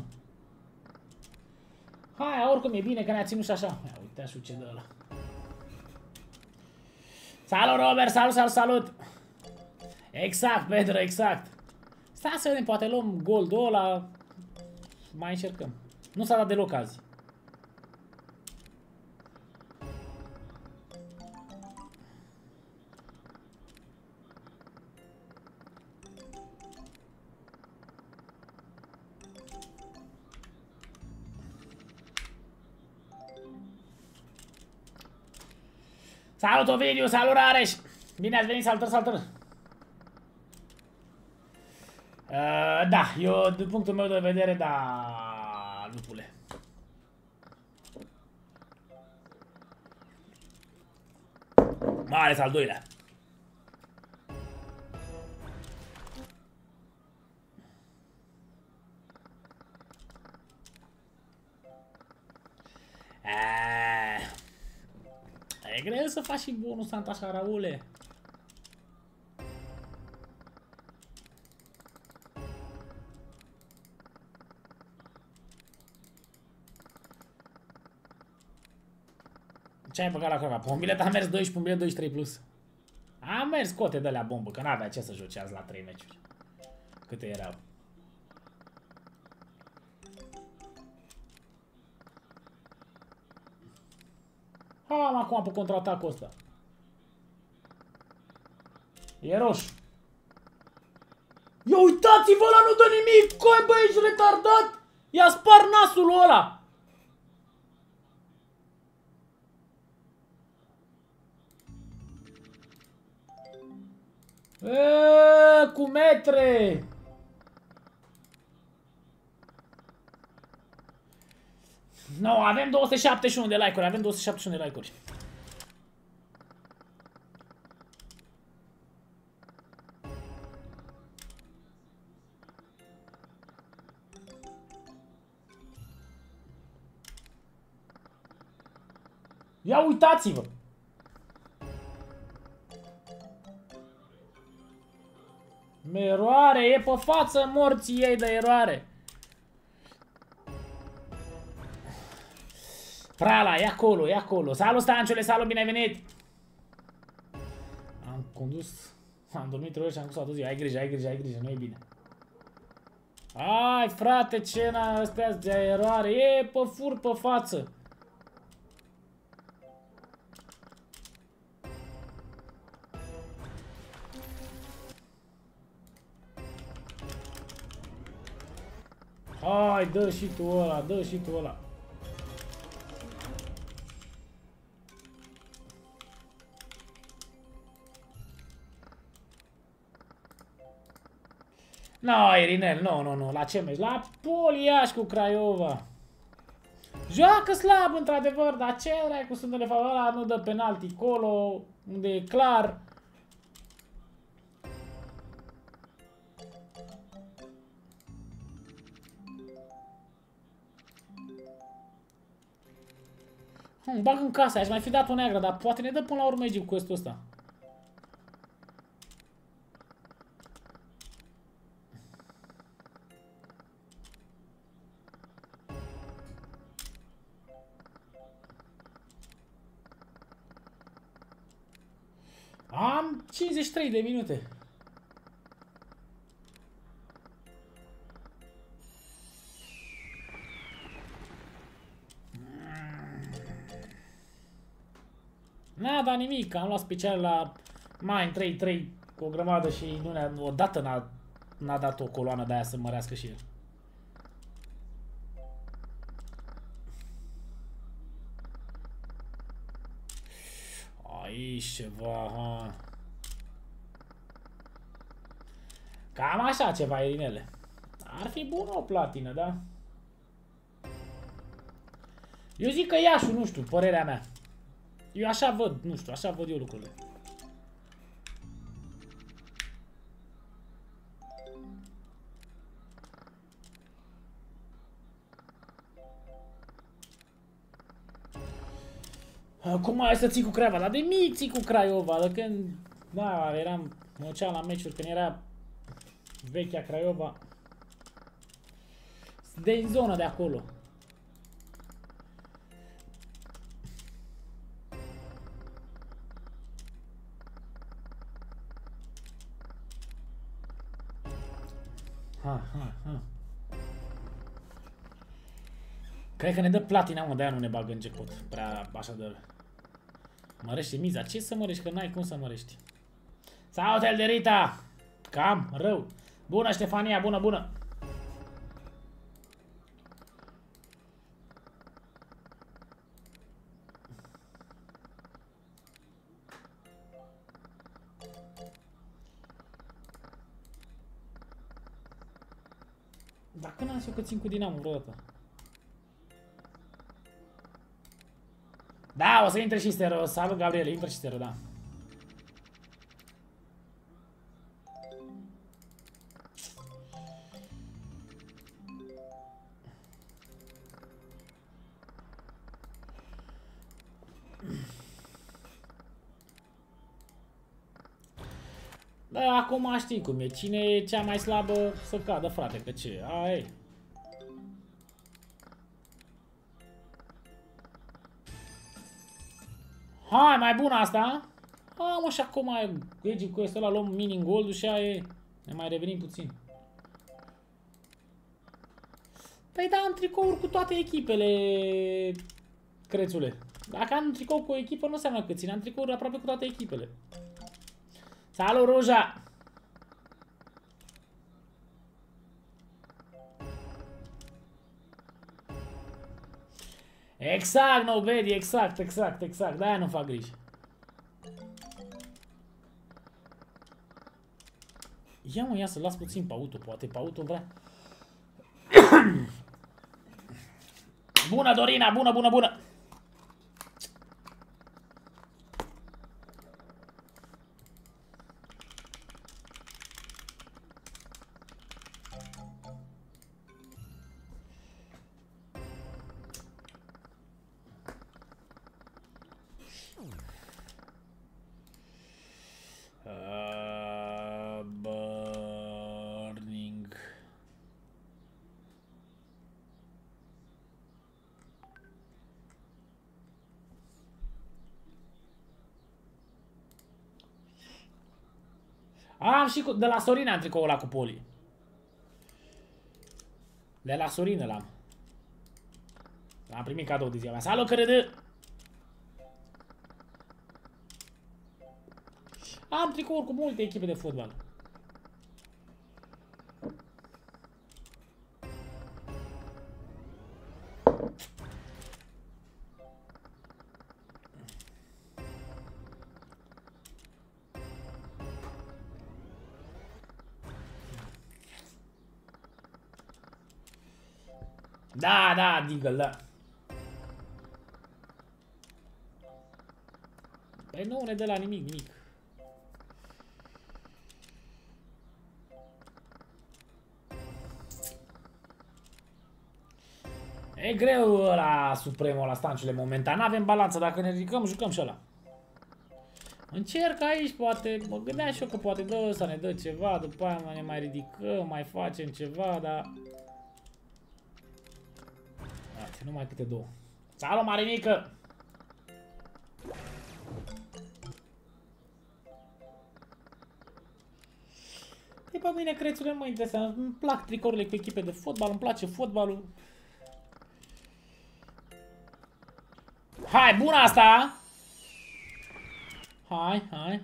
Hai, oricum e bine că ne-a ținut și așa. Ia, uite și ce dă ăla. Salut, Robert, salut! Exact, Pedro, exact. Stai să vedem, poate luăm goldul ăla. Mai încercăm. Nu s-a dat deloc azi. Salut, Ovidiu, salut, Rareș! Bine ați venit, salutări! Da, eu, din punctul meu de vedere, da, lupule. Mai ales al doilea. E greu să faci și bonus așa, Raule. Ce ai băgat la Craiova? Pe un bilet am mers 2 și pe un bilet 23 plus. Am mers cote de la bombă, că n-avea ce să joci azi la 3 meciuri. Câte erau? Am acum pe contraatacul ăsta. E roșu. Ia uitați-vă, ăla nu dă nimic! Coi, bă, ești retardat? I-a spart nasul ăla! Cu metre! No, avem 271 de like-uri, avem 271 de like-uri. Ia uitați-vă! Eroare, e pe față morții ei de eroare. Prala, e acolo, e acolo. Salut, Stanciule, salut, bine ai venit! Am condus, am dormit 3 ori și am condus toată ziua. Ai grijă, ai grijă, ai grijă, nu e bine. Ai, frate, ce astea de eroare, e pe fur pe față. Hai, dă și tu ăla, dă și tu ăla. No, Irinel, nu, la ce mergi? La Poliaș cu Craiova. Joacă slab, într-adevăr, dar ce rai cu Sfântul de Favoră, ăla nu dă penalti colo, unde e clar. Îmi bag în casa, aș mai fi dat o neagră, dar poate ne dă până la urmă Egipt cu ăsta. Am 53 de minute. N-a dat nimic, am luat special la Mine 3-3 cu o grămadă și nu odată n-a dat o coloană de aia să mărească și el. Aici ceva, ha. Cam așa ceva, Irinele. Ar fi bună o platină, da? Eu zic că Iașu, nu știu, părerea mea. Eu așa văd, nu știu, așa văd eu lucrurile. Cum ai să ții cu Craiova? Dar de mic ții cu Craiova, de când... Da, eram... Mă duceam la meciuri când era vechea Craiova. Din zona de acolo. Ha. Cred că ne dă platina, mă, de-aia nu ne bagă în jackpot. Prea așa de... Mărește miza. Ce să mărești? Că n-ai cum să mărești. Salut, Elderita! Cam rău. Bună, Ștefania, bună. Dar când am zis eu că țin cu Dinamo vreodată? Da, o să intre și Stero. Salut, Gabriel, intră și Stero, da. Da, acum știi cum e. Cine e cea mai slabă să cadă, frate, că ce? Aia e. Hai, mai bună asta. A, mă, și acum Egypt cu ăsta, luăm mini gold-ul și aia e. Ne mai revenim puțin. Păi da, am tricouri cu toate echipele, crețule. Dacă am tricou cu o echipă, nu înseamnă că țin. Am tricouri aproape cu toate echipele. Salut, Ruja! Exact, Nobedi, exact. De-aia nu fac griji. Ia mă, ia să las puțin pe auto, poate pe auto vrea. Bună, Dorina, bună! Burning. Am și cu, de la Sorina am tricoul ăla cu poli. De la Sorină l-am. L-am primit cadou de ziua mea. Salut, credă! Am tricouri cu multe echipe de fotbal. Da, Deagle, da. Păi nu ne dă la nimic. E greu la Supremul, la stanciule momentan. N-avem balanță, dacă ne ridicăm, jucăm și ăla. Încerc aici, poate, mă gândeam și eu că poate dă ăsta, ne dă ceva, după aia ne mai ridicăm, mai facem ceva, dar... Uite, numai câte două. Salut, Marinică! E pe mine, crețule, nu mă interesează. Îmi plac tricourile cu echipe de fotbal, îmi place fotbalul. Hai, bună asta! Hai.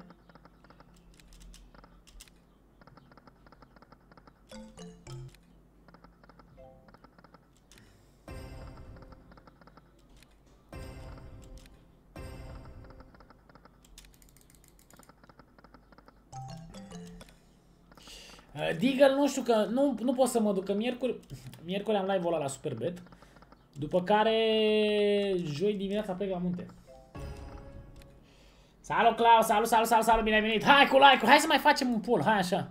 Deagle, nu știu că nu pot să mă duc, că miercuri am live-ul ăla la Superbet. După care joi dimineața plec la munte. Salut, Claus, salut, bine ai venit. Hai cu like-ul, hai să mai facem un poll, hai așa.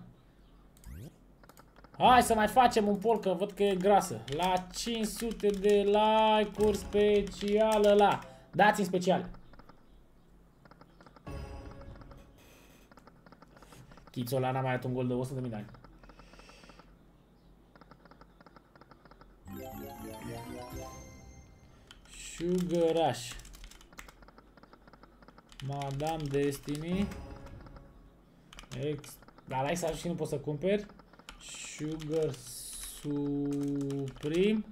Hai să mai facem un poll, că văd că e grasă. La 500 de like-uri special ăla. Dați-mi special. Chițul ăla n-a mai dat un gol de 100.000 de ani. Sugaraș. Madame Destiny. La like să ajut și nu pot să cumperi. Sugar Supreme.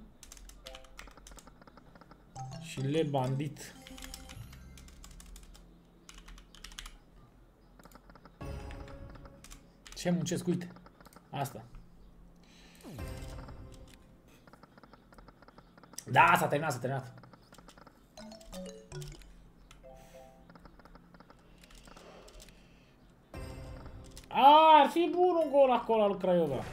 Și Le Bandit. Ce muncesc, uite. Asta. Da, s-a terminat. Ar fi bun un gol acolo al Craiova.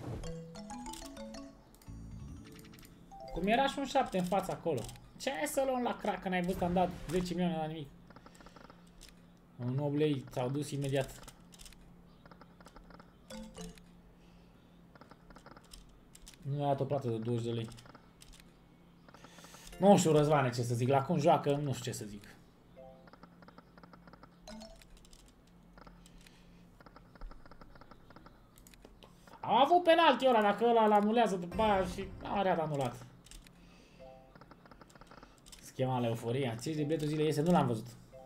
Cum era și un 7 în fața acolo. Ce ai să luăm la crack, că n-ai văzut că am dat 10 milioane la nimic. Un 8 lei s-au dus imediat. Nu a dat o plată de 20 de lei. Nu știu, Răzvane, ce să zic. La cum joacă, nu știu ce să zic. Au avut penalti ăla, dacă ăla l-anulează după aia și are anulat. Schema la euforia. 5 de biletul zilei iese, nu l-am văzut.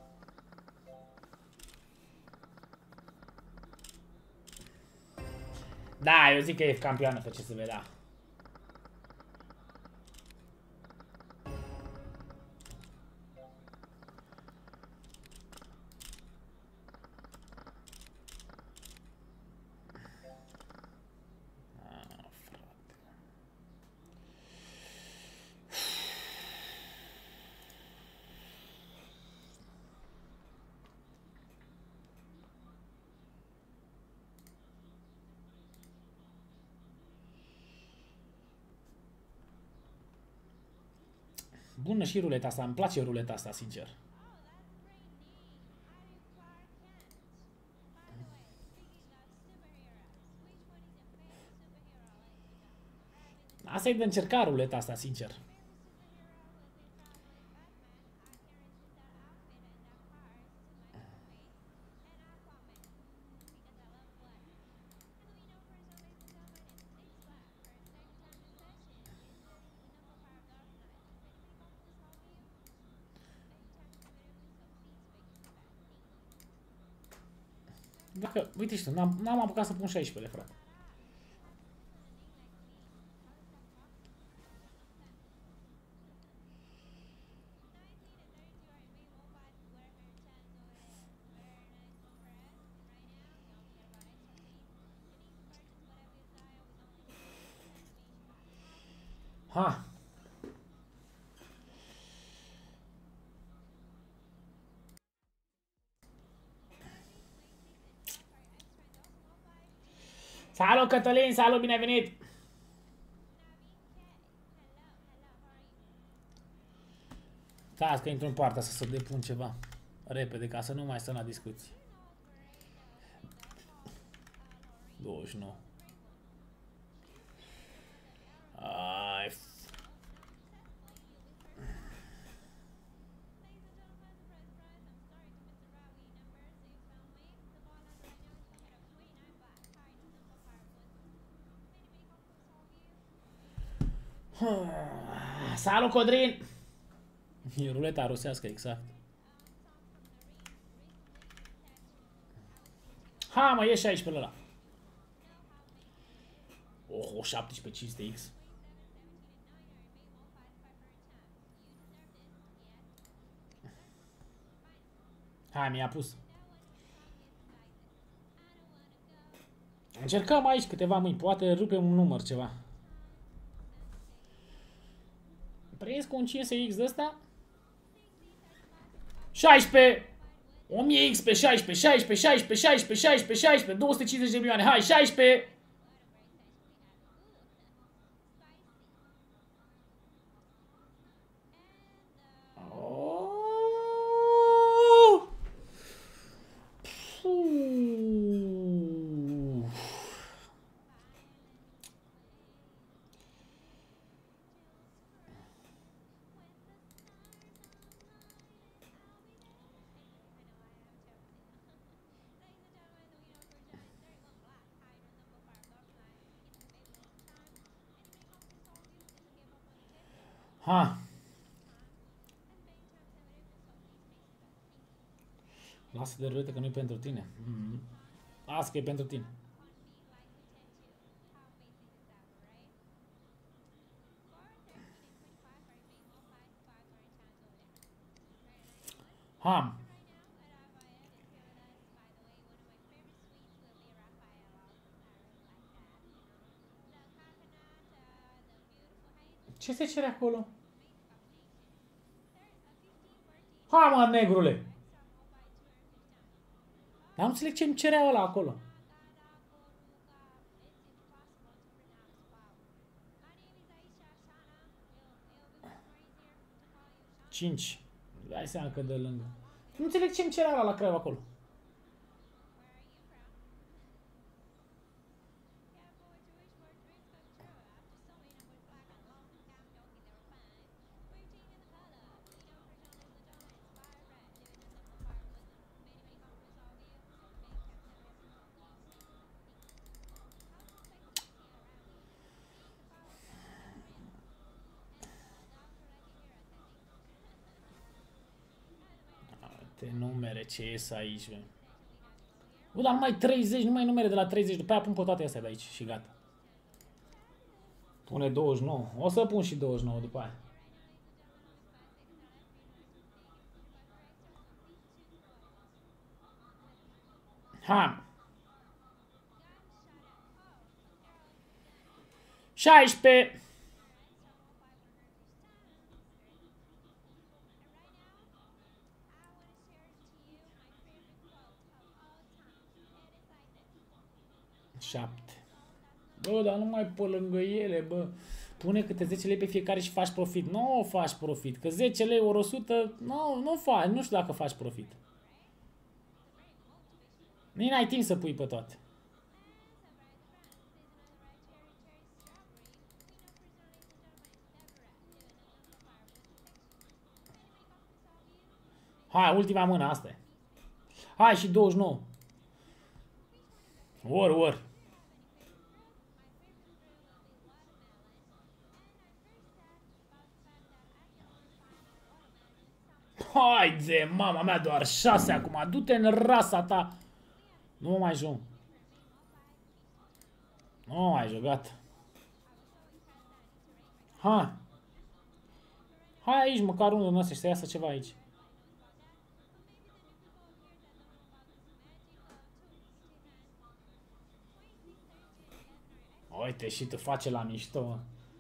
Da, eu zic că e campioană, fă ce să vedea. Bună și ruleta asta, îmi place ruleta asta, sincer. Asta e de încercat ruleta asta, sincer. Dacă, uite și tu, n-am apucat să pun 16-le, frate. Ha! Salut, Cătălin! Salut, bine ai venit! Stați că intru în partea să depun ceva repede, ca să nu mai stăm la discuții. 29. Ai... Salut, Codrin! E ruleta rusească, exact. Ha, mă, e 16 ăla. Oh, 17 500X. Hai, mi-a pus. Încercăm aici câteva mâini, poate rupem un număr ceva. Prins cu un 500X de ăsta? 16! 1000X pe 16, 16, 16, 16, 16, 16, 250 de milioane, hai, 16! Ha. Lasă de rulete că nu e pentru tine. Lasă că e pentru tine. Ha. Ce se cere acolo? Ha, mă, negrule! Dar nu înțeleg ce-mi cerea ăla acolo. Cinci. Dai seama că de lângă. Nu înțeleg ce-mi cerea ăla la Craiova acolo. Numere ce ies aici, bă. Bă, dar numai 30, numai numere de la 30, după aia pun pe toate astea de aici și gata. Pune 29. O să pun și 29 după aia. Ha. 16. Șapte. Bă, dar nu mai pe lângă ele, bă. Pune câte 10 lei pe fiecare și faci profit. Nu faci profit, că 10 lei ori 100, nu faci, nu știu dacă faci profit. Nici n-ai timp să pui pe toate. Hai, ultima mână, asta e. Hai și 29. Ori. Haide, mama mea, doar 6 acum. Du-te în rasa ta. Nu mă mai joc. Nu mă mai joc, gata. Hai. Hai aici, măcar unul din ăsta și să iasă ceva aici. Uite, și tu face la mișto, mă.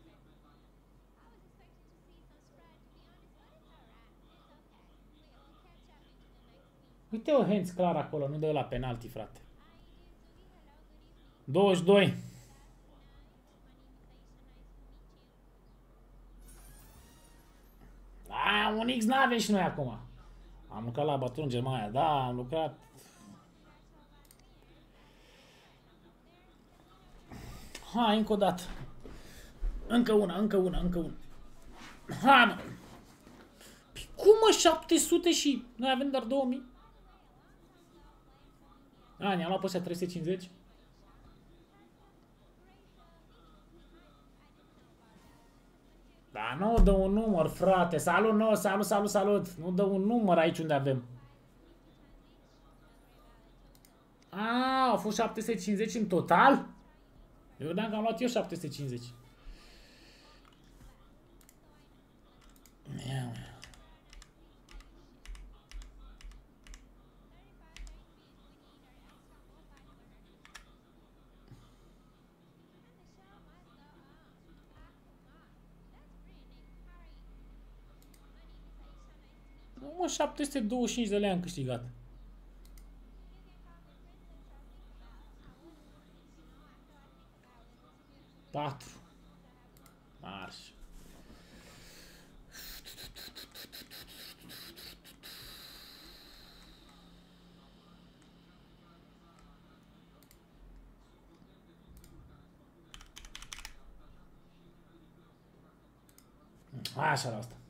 Uite o hands clar acolo, nu dă la penalti, frate. 22. Un X n-avem și noi acum. Am lucrat la Baton Germania, da, am lucrat. Hai, încă o dată. Încă una. Hai, mă. Păi cum, mă, 700 și noi avem doar 2000? A, ne-am luat pe ăștia 350? Da, nu dă un număr, frate. Salut. Nu dă un număr aici unde avem. A, au fost 750 în total? Eu vedeam că am luat eu 750. Ia. Mă, 725 de lei am câștigat. Patru. Marș. Așa la asta.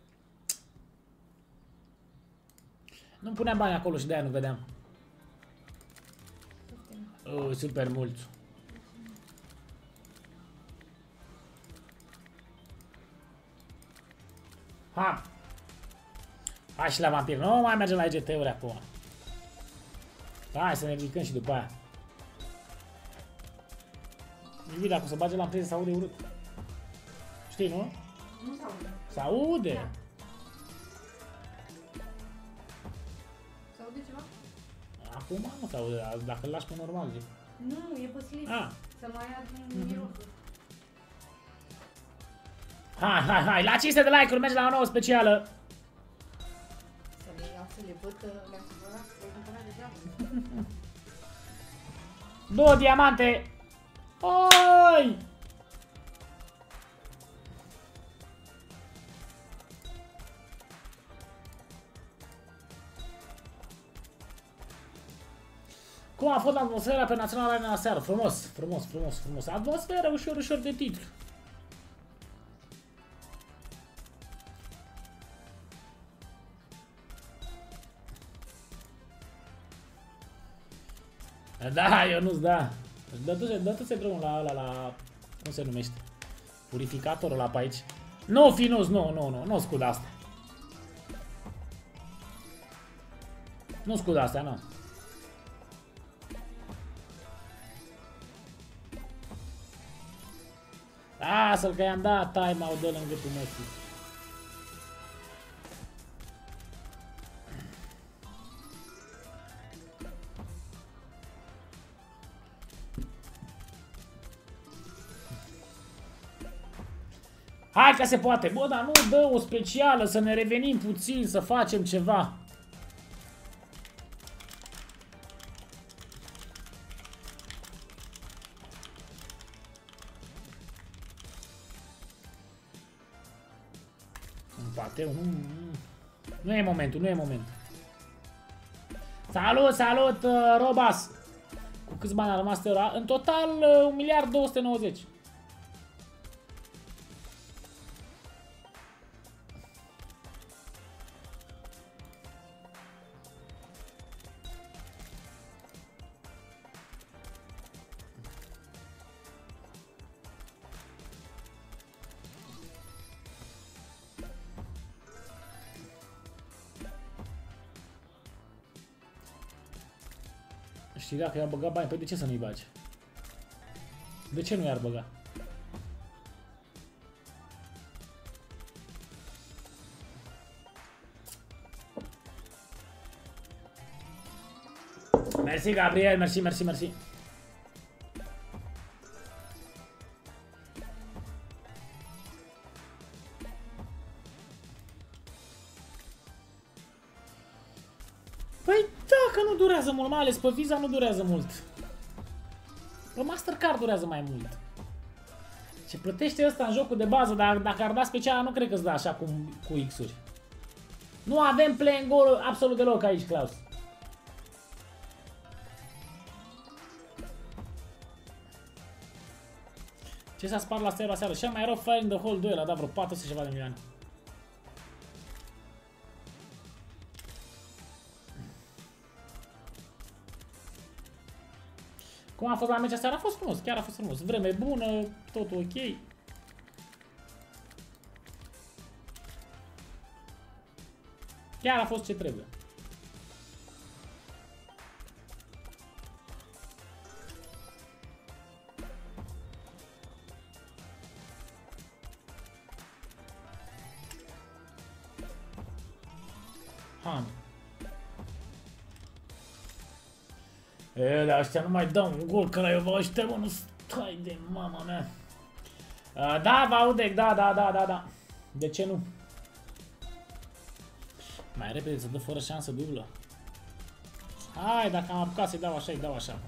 Nu puneam bani acolo și de-aia nu vedeam. Super mulți. Hai și la vampir. Nu mai mergem la EGT-uri acum. Hai să ne ridicăm și după aia. Iubi, dacă o să bage la împrese, s-aude urât. Știi, nu? Nu s-aude. S-aude. S-aude ceva? Acum nu s-aude, dacă îl lași pe normal, zic. Nu, e posibil să mai ia din mirosul. Hai, la 500 de like-uri merge la o nouă specială. Să le iau, să le văd că le-am cumpărat deja. 2 diamante. Oi! Cum a fost atmosfera pe Național Arena seară? Frumos. Atmosfera ușor de titlu. Da, eu nu-ți da. Dă-te drumul la ăla, la... Cum se numește? Purificatorul ăla pe aici. Nu, Finus, nu scud asta. Nu scud astea, nu. Lasă-l că i-am dat time-out de lângă tu, măsii. Hai că se poate. Bă, dar nu dă o specială, să ne revenim puțin, să facem ceva. Pateu, nu e momentul, nu e momentul. Salut, salut, Robas! Cu câți bani a rămas ora? În total, 1.290.000.000. Știi, dacă i-a băgat bani, păi de ce să nu-i bagi? De ce nu i-ar băga? Mersi, Gabriel, mersi, mersi, mersi. Păi da, că nu durează mult, mai ales pe Visa nu durează mult. Pe Mastercard durează mai mult. Ce plătește ăsta în jocul de bază, dar dacă ar da special, nu cred că îți dă așa cu X-uri. Nu avem play and go absolut deloc aici, Klaus. Ce s-a spart la seara seară? Cel mai rău Fire in the Hole 2 l-a dat vreo 400 ceva de milioane. Cum a fost la meci aseară? A fost frumos, chiar a fost frumos. Vreme bună, totul ok. Chiar a fost ce trebuie. Han. Dar ăștia nu mai dau un gol, Craiova, ăștia, mă, nu stai de mama mea. Da, Vaudec, da. De ce nu? Mai repede să dă fără șansă dublă. Hai, dacă am apucat să-i dau așa, îi dau așa.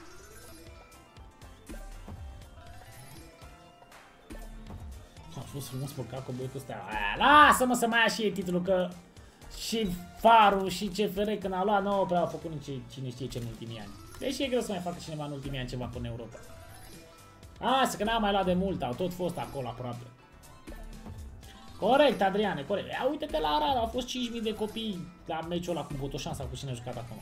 A fost frumos păcat cu băiatul ăsta. Lasă-mă să mai ia și ei titlul, că și Farul și CFR când a luat, nu prea au făcut nici cine știe ce în ultimii ani. Deși e greu să mai facă cineva în ultimii ani ceva până în Europa. Asta că n-am mai luat de mult, au tot fost acolo aproape. Corect, Adriane, corect. Ia uite-te la Arad, au fost 5.000 de copii la meciul ăla cu Botoșan sau cu cine a jucat acum.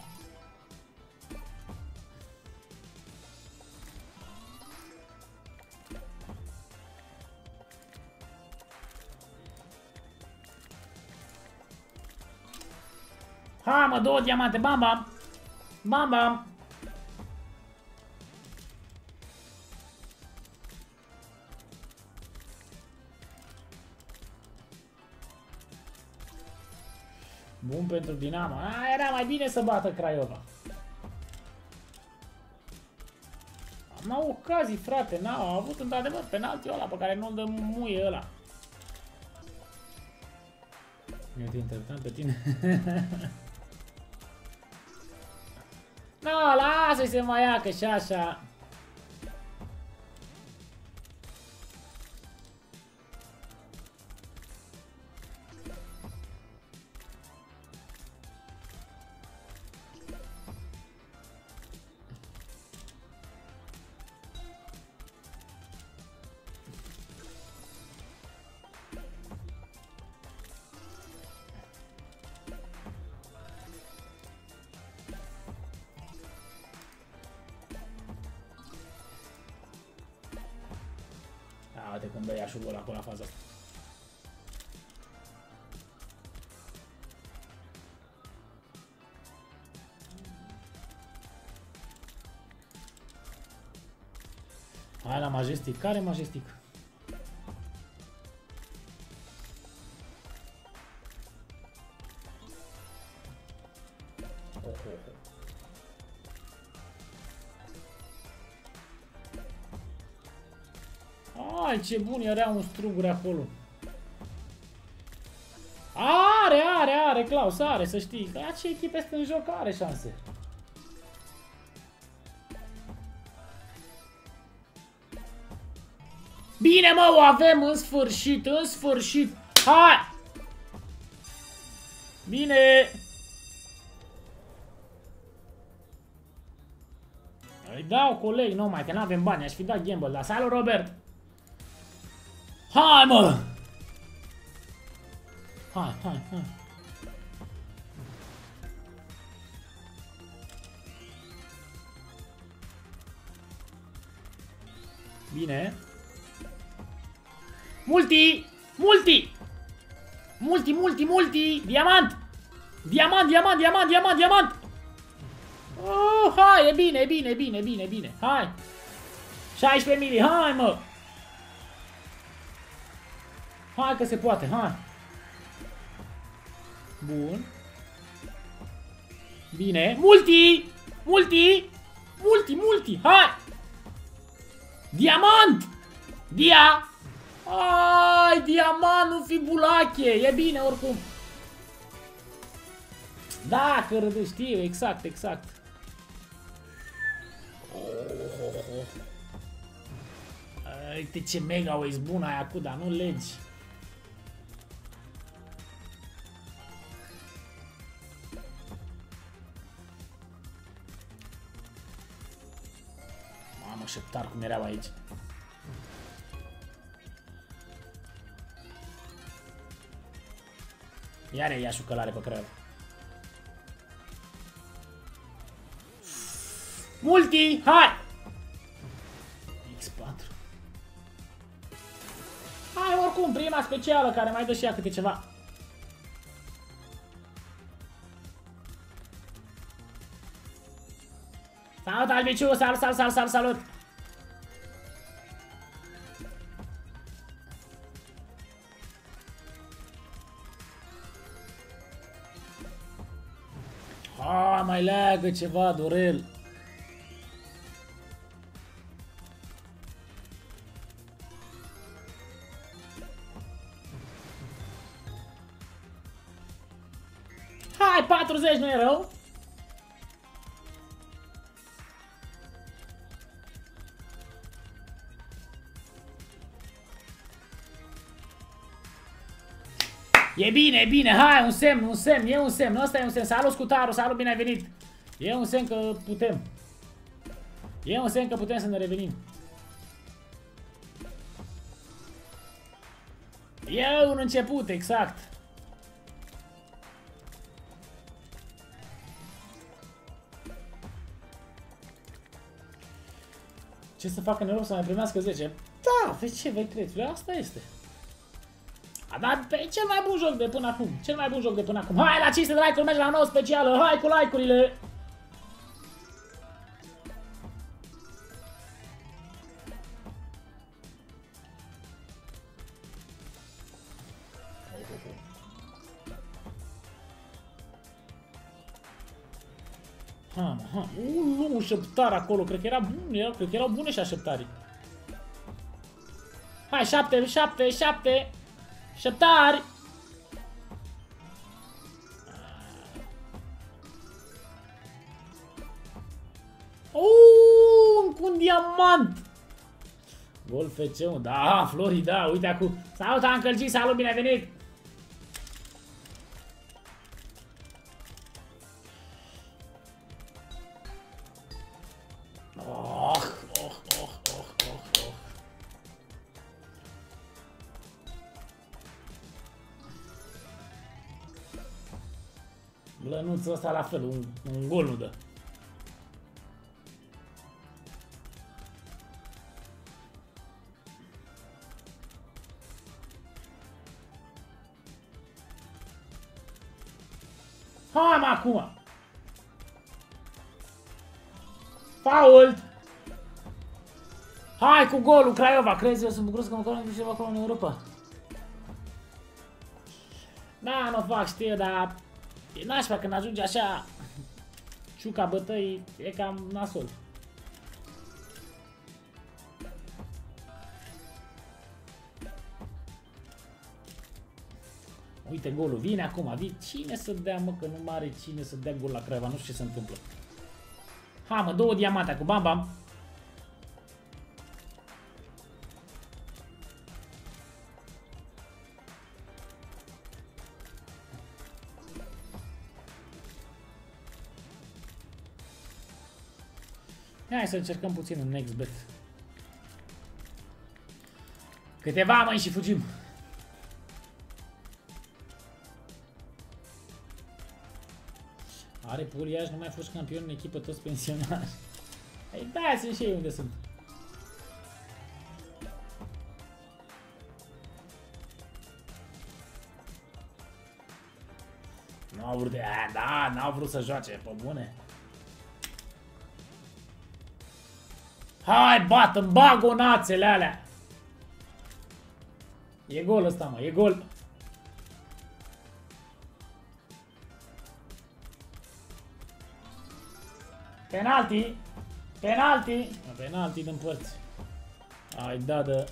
Ha, mă, 2 diamante, bam, bam! Bam, bam! Bun pentru Dinamo. Era mai bine să bată Craiova. N-au ocazii, frate, n-au avut într-adevăr penaltiul ăla pe care nu-l dă muie ăla. Eu te interpretam pe tine. No, lasă-i să mai ia, că și așa. Uite cum dă Iașul gol acolo la faza asta. Hai la Majestic. Care Majestic? Hai, ce bun era un struguri acolo. Are, Claus, are, să știi. Că ce echipe sunt în joc, are șanse. Bine, mă, o avem în sfârșit, în sfârșit. Hai! Bine! Îi dau coleg, nu mai, că n-avem bani, aș fi dat gamble, dar salut, Robert! Hai, mă! Hai. Bine. Multi! Diamant! Diamant! Oh, hai, e bine. Hai! 16 mili, hai, mă! Hai că se poate, hai! Bun. Bine. Multi! Hai! Diamant! Ai, diamant, nu fi bulache! E bine oricum. Da, că râde, știu, exact. Uite ce mega waste bună aia cu, dar nu legi. Mamă, șeptar cum erau aici. Iar e iașul călare pe creier. Multi, hai! X4. Hai, oricum, prima specială care mai dă și ea câte ceva. Salut, Albiciu, salut! Ah, mai leagă ceva, Dorel. Hai, 40 nu e rău. E bine, hai, un semn, e un semn, ăsta e un semn. Salut, Scutaru, salut, bine ai venit. E un semn că putem. E un semn că putem să ne revenim. E un început, exact. Ce să facă în Europa să mai primească 10? Da, de ce vei crede? Asta este. A dat pe cel mai bun joc de până acum. Hai la 500 de like-uri, mergi la 9 specială. Hai cu like-urile. Un șeptar acolo, cred că era bun, cred că erau bune și așteptarii. Hai, 7 șeptari. Un diamant. Gol FC1, da, Florida, uite acum. Salut, Uncle G, salut, bine ai venit. Blănuțul ăsta la fel, un gol nu dă. Hai, mă, acum! Fault! Hai cu golul, Craiova! Crezi, eu sunt bucuros că măcar nu ceva acolo în Europa. Da, nu fac, știu, dar e nașpa când ajunge așa ciuca bătăii, e cam nasol. Uite golul, vine acum, vine. Cine să dea, mă, că nu are cine să dea gol la Craiova, nu știu ce se întâmplă. Ha, mă, 2 diamante acum, bam, bam. Hai să încercăm puțin un next bet. Câteva, măi, și fugim. Are Puriaș, nu mai a fost campion în echipă, toți pensionari. Ei, da, sunt și ei unde sunt. N-au vrut de... Da, n-au vrut să joace, pe bune. Hai, bat-mi bagonațele alea! E gol ăsta, mă, e gol. Penalti! Penalti! Penalti din părți. Ai da de...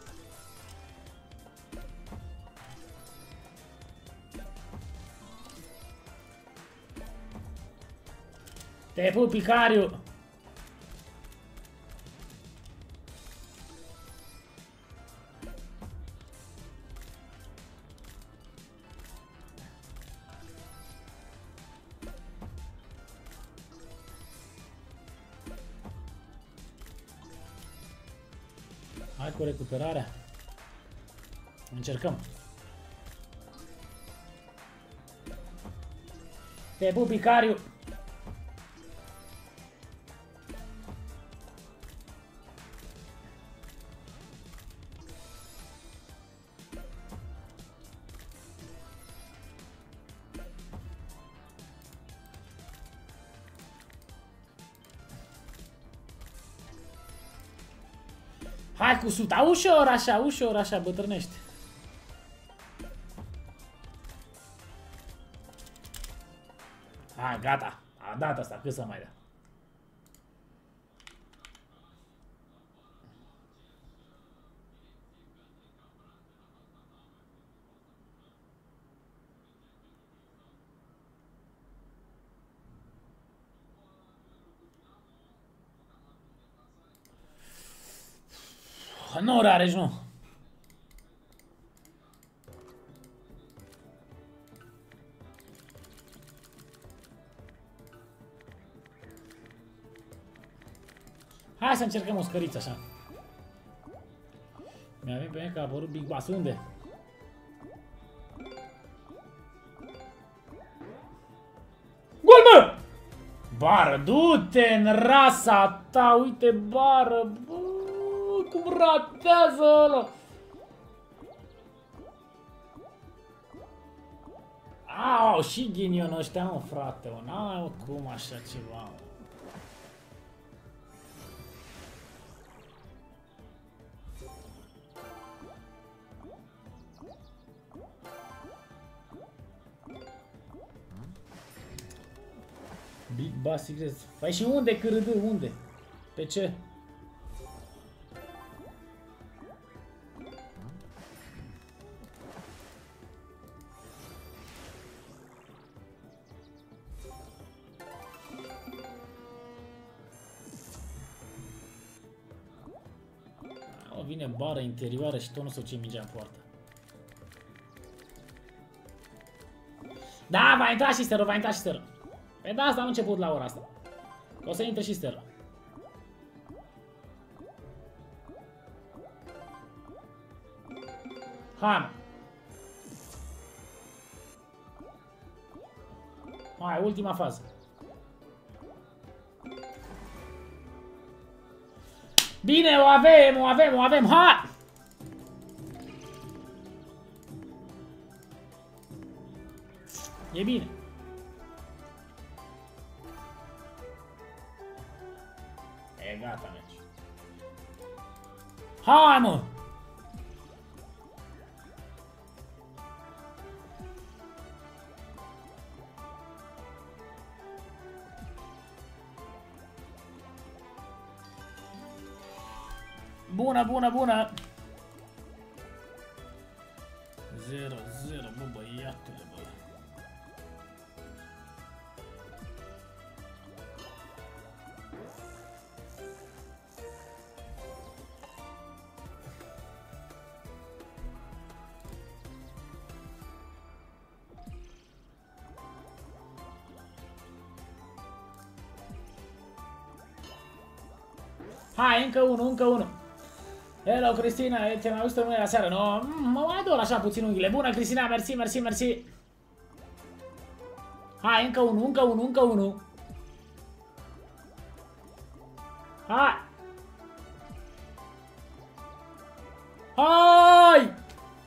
Te pup, Picariu! Hai cu recuperarea. Încercăm. Te pup, Picariu! Hai cu suta, ușor așa, bătrânești. Hai, gata, a dat asta, cât să mai dea. Nu, Rareș, nu. Hai să încercăm o scăriță așa. Mi-a venit pe mine că a apărut Big Bass. Unde? Gol, mă! Bară, du-te în rasa ta, uite, bară, bă, cum ratează ăla! Au, și ghinionul ăștia, mă, frate, mă, n-au cum așa ceva, mă. Big Bass Y. Păi și unde cârâdă? Unde? Pe ce? O, vine bară interioară și tot nu se duce mingea în poartă. Da, va intra și steră, va intra și steră. Pe da, asta am început la ora asta. O să intre și Stella. Hai. Hai, ultima fază. Bine, o avem, o avem, o avem. Hai! E bine. E gata, meci. Hai, mă! Bună, bună, bună! 0-0, bă, băia. Hai, încă unul, încă unul. Hello, Cristina, te mai auzit mâine la seară? No, mă mai dor așa puțin unghiile. Bună, Cristina, mersi, mersi, mersi. Hai, încă unul, încă unul, încă unul. Hai! Hai!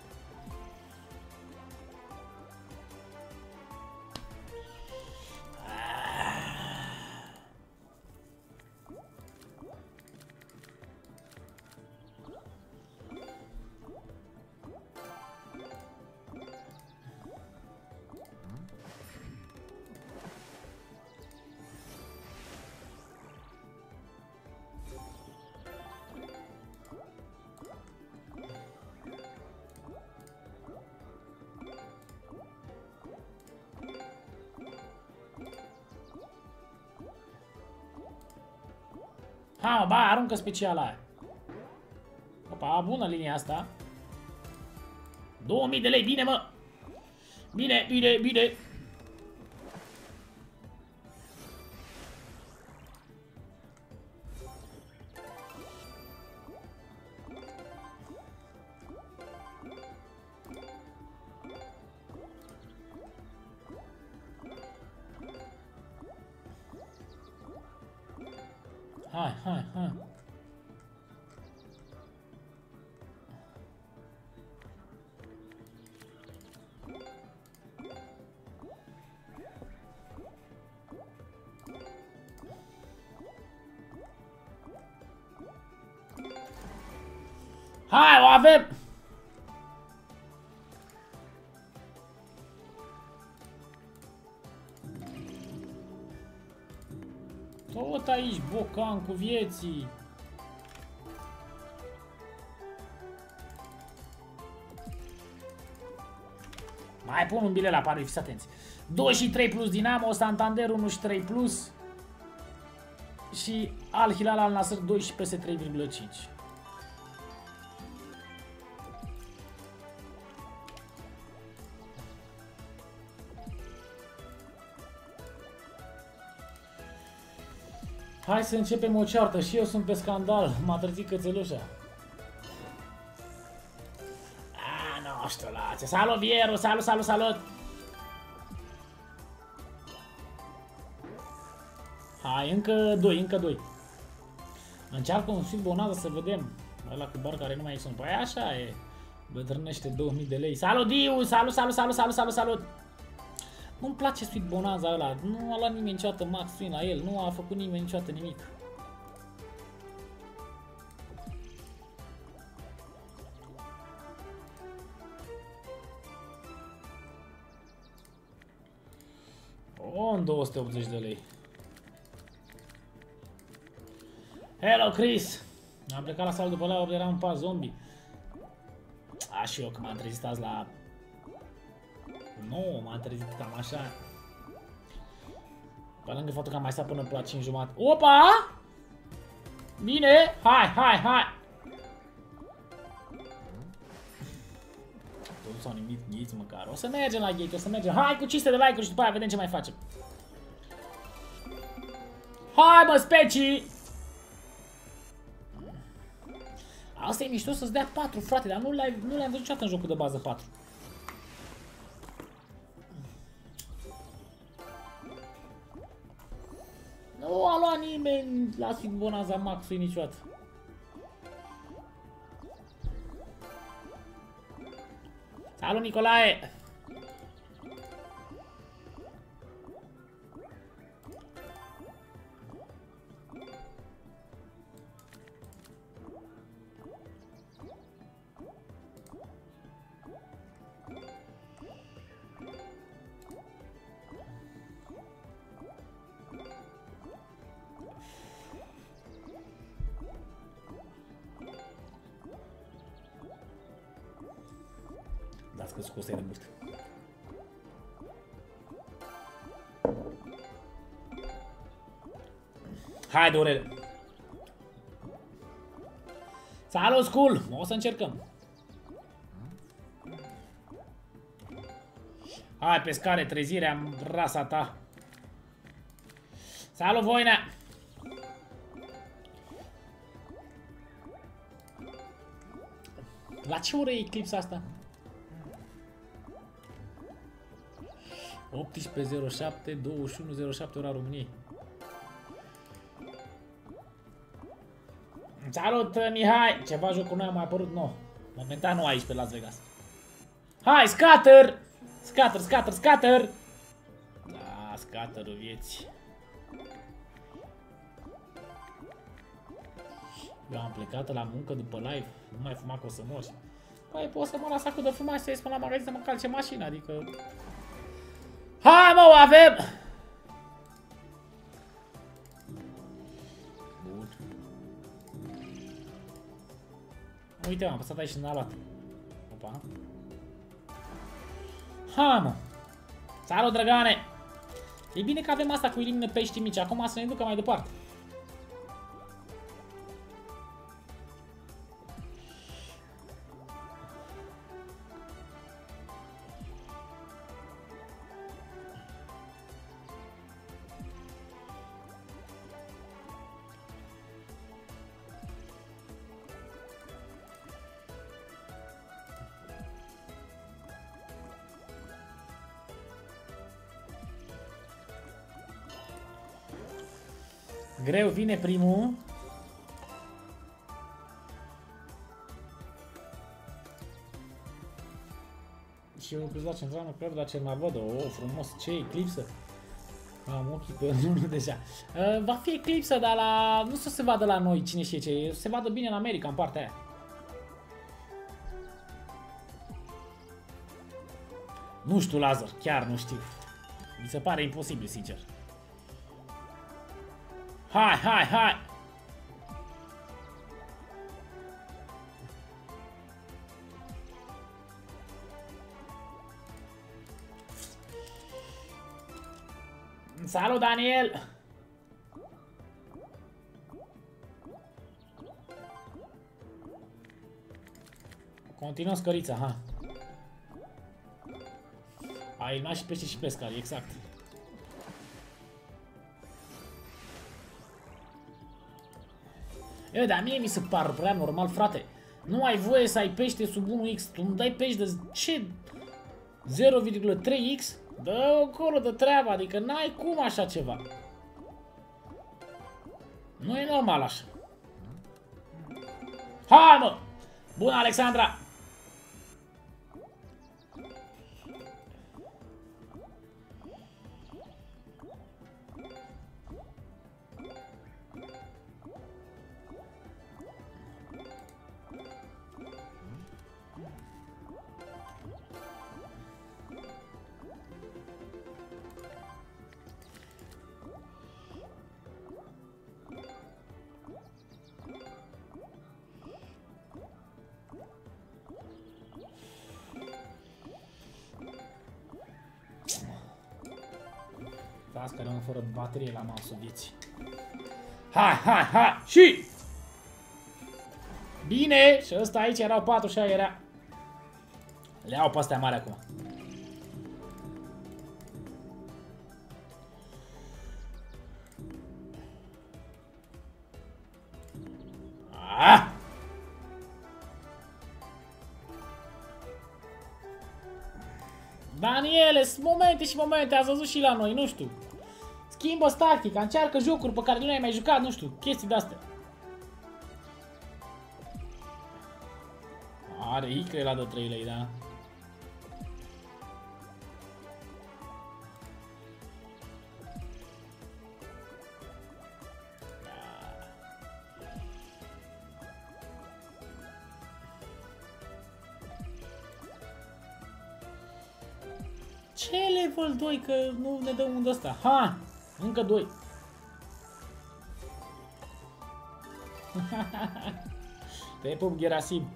Ha, ba, aruncă speciala aia. Opa, bună linia asta. 2000 de lei, bine mă. Bine, bine, bine. Hai, hai, hai. Hai, o avem! Tot aici, bocan cu vieții. Mai pun un bilet la pariu, fiți atenți. 2 și 3 plus Dinamo, Santander 1 și 3 plus. Și Al Hilal Al Nassr 2 și peste 3,5. Hai să începem o ceartă și eu sunt pe scandal, m-a trezit cățelușa. Nu știu, la ce. Salut, Vieru, salut, salut, salut. Hai, încă 2, încă 2. Încearcă un sweet bonanza să vedem. Ăla cu bar care nu mai sunt. Păi așa e. Bătrânește 2000 de lei. Salut, Diu, salut, salut, salut, salut, salut, salut. Nu-mi place sweet bonanza ăla. Nu a luat nimeni niciodată max win la el. Nu a făcut nimeni niciodată nimic. În 280 de lei. Hello, Chris! Am plecat la sală după la 8, eram un pas zombie. A, și eu că m-am trezit azi la... Nu, m-am trezit cam așa. Pe lângă faptul că am mai stat până la 5 jumate. Opa! Bine! Hai, hai, hai! Toți s-au nimit ghiți măcar. O să mergem la gate, o să mergem. Hai cu 500 de like-uri și după aia vedem ce mai facem. Hai, mă, specii! Asta e mișto să-ți dea 4, frate, dar nu le-am văzut niciodată în jocul de bază 4. Nu a luat nimeni la Sweet Bonanza Max-ului niciodată. Salut, Nicolae! Dați că scosei de mult. Hai, Dorel! Salut, Skull! O să încercăm. Hai, pescare, trezirea, rasa ta. Salut, Voina! La ce oră e eclipsa asta? 18.07, 21.07 ora României. Salut, Mihai! Ceva jocul nou a mai apărut nou. Momentan nu aici pe Las Vegas. Hai, scatter! Scatter, scatter, scatter! Da, scatterul vieții. Eu am plecat la muncă după live. Nu mai fuma că o să mor. Păi pot să mă las acum de fumat și să ies până la magazin să mă calce mașina, adică... Hai mă, o avem! Bun. Uite, am apăsat aici și n-a luat. Opa. Hai mă! Salut, drăgane! E bine că avem asta cu elimină pești mici. Acum să ne ducă mai departe. Greu vine primul. Și eu crezut la central, nu cred la cel mai văd. Oh, frumos, ce eclipsă. Am ochii pe unul deja. Va fi eclipsă, dar la... nu să se vadă la noi cine știe ce. Se vadă bine în America, în partea aia. Nu știu, Lazar, chiar nu știu. Mi se pare imposibil, sincer. Hai, hai, hai! Salut, Daniel! Continuăm scărița, ha. Ai eliminat și pește și pescari, exact. E, dar mie mi se par prea normal, frate. Nu ai voie să ai pește sub 1x. Tu îmi dai pește de ce? 0,3x? Dă acolo de treaba, adică n-ai cum așa ceva. Nu e normal așa. Hai, mă! Bună, Alexandra! Las că rămân fără baterie la mouse-ul vieții. Hai, hai, hai! Și! Bine! Și ăsta aici erau 4 și aia era... Le iau pe astea mari acum. Ah! Daniele, sunt momente și momente, ați văzut și la noi, nu știu. Schimbă tactica, încearcă jocuri pe care nu le-ai mai jucat, nu știu, chestii de-astea. Are icre la de 3 lei, da? Ce level 2? Că nu ne dă unde ăsta. Ha! Încă 2. Te pup, Gerasim.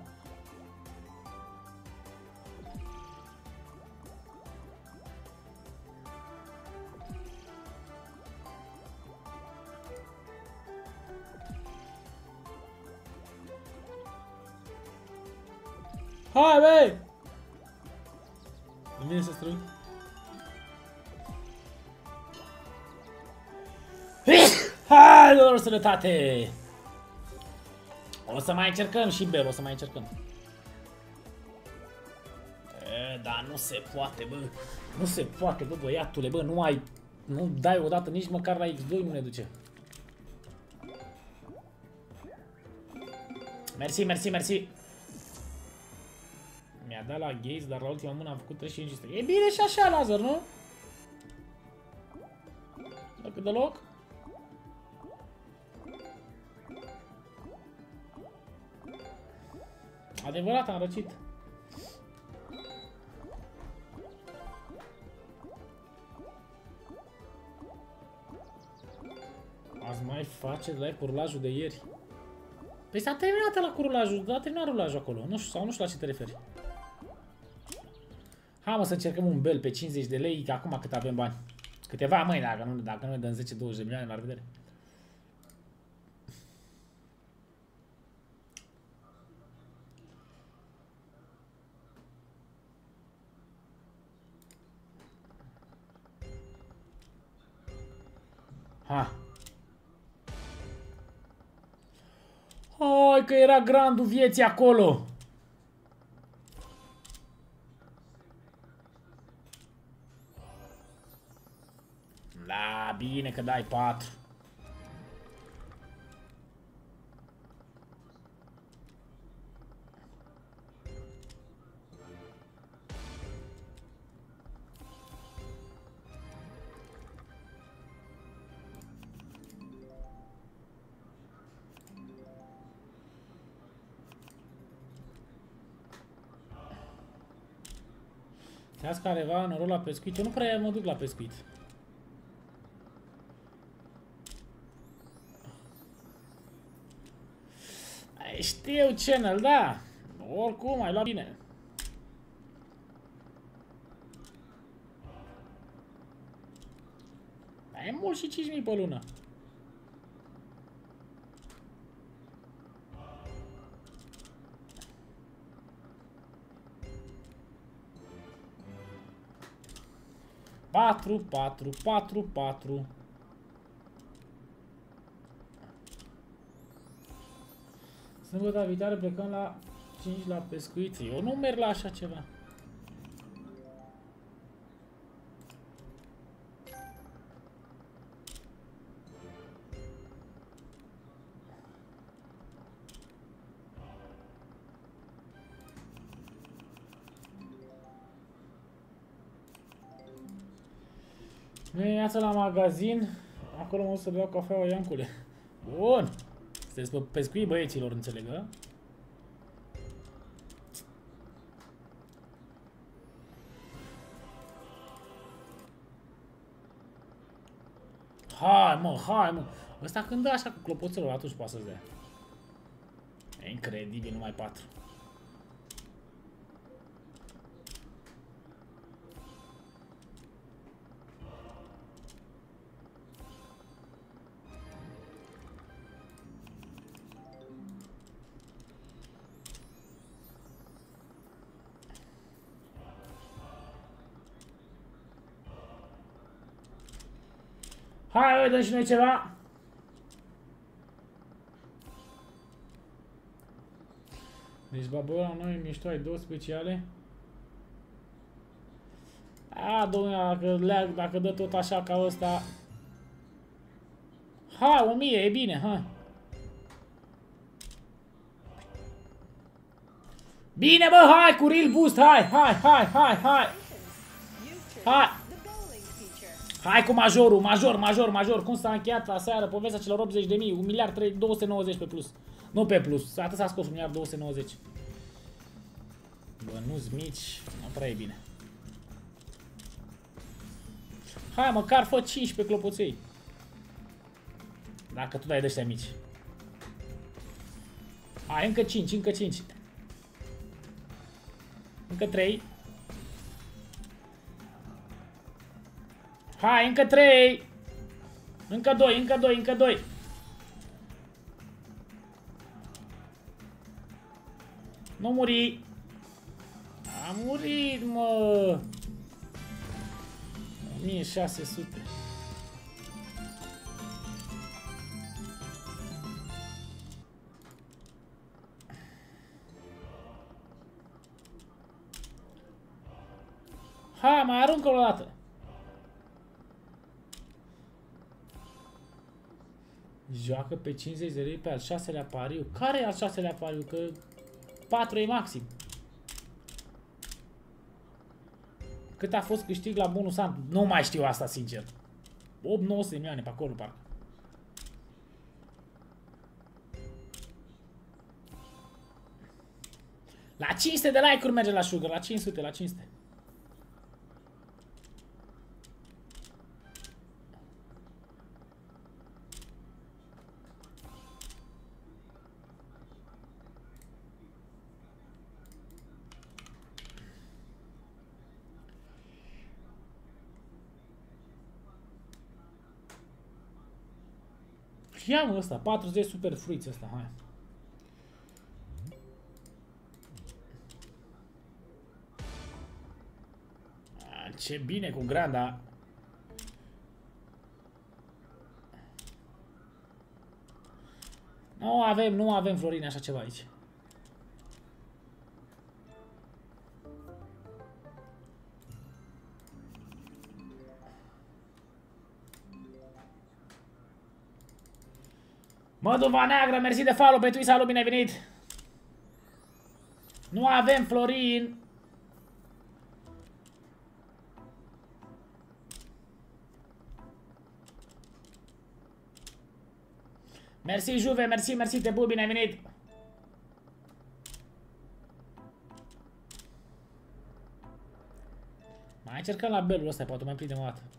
Hai, băi! Îmi vine să strâng. Hai, doar sănătate! O să mai încercăm și Bel, o să mai încercăm. Dar nu se poate, bă. Nu se poate, bă, băiatule, bă, nu ai... Nu dai odată nici măcar la X2, nu ne duce. Mersi, mersi, mersi. Mi-a dat la Gaze, dar la ultima mână am făcut 35. E bine și așa, Lazar, nu? Dacă deloc? Adevărat, am răcit. Azi mai face la curulajul de ieri. Păi s-a terminat la curulajul, dar a terminat rulajul acolo. Nu știu, sau nu știu la ce te referi. Hai mă să încercăm un bel pe 50 de lei, că acum cât avem bani. Câteva mâini, dacă nu ne dăm 10-20 de milioane, la revedere. Ha. Hai că era grandul vieții acolo. Da, bine că dai 4. Ți-ați careva noroc la pescuit? Eu nu prea mă duc la pescuit. Știu channel, da. Oricum, ai luat bine. E mult și 5.000 pe lună. Patru, 4. Sâmbătă viitoare plecăm la 5 la pescuit. Eu nu merg la așa ceva. Dimineața la magazin, acolo mă duc să beau cafeaua Iancule. Bun! Sunteți pe pescuit, băieților, înțeleg, a? Hai, mă! Ăsta când dă așa cu clopoțelul, atunci poate să-ți dea. E incredibil, numai 4. Hai, dăm și noi ceva. Deci, babola, noi mișto, ai 2 speciale. A, domnule, dacă dă tot așa ca ăsta. Hai, 1000, e bine, hai. Bine, bă, hai, cu real boost, hai. Hai. Hai cu major, cum s-a încheiat la seară povestea celor 80.000, 1.290.000 pe plus. Nu pe plus, atât s-a scos 1.290.000. Bă, nu-ți mici, nu prea e bine. Hai, măcar fă 15 clopoței. Dacă tu dai de ăștia mici. Hai, încă 5. Încă 3. Hai, încă 3. Încă 2. Nu muri. A murit, mă. 1600. Ha, mai aruncă o dată. Joacă pe 50 de lei pe al 6-lea pariu. Care e al 6-lea pariu? Că 4 e maxim. Cât a fost câștig la bonus an? Nu mai știu asta, sincer. 8-900 de milioane pe acolo, parcă. La 500 de like-uri merge la Sugar, la 500, la 500. Ia mă ăsta, 40 super fruiți ăsta, hai. Ce bine cu granda. Nu avem Florin așa ceva aici. Măduva Neagră, mersi de follow pe Twitch, salut, bine venit. Nu avem Florin. Mersi Juve, mersi Tebu, bine ai venit. Mai încercăm la belul ăsta, poate mai prindem o dată.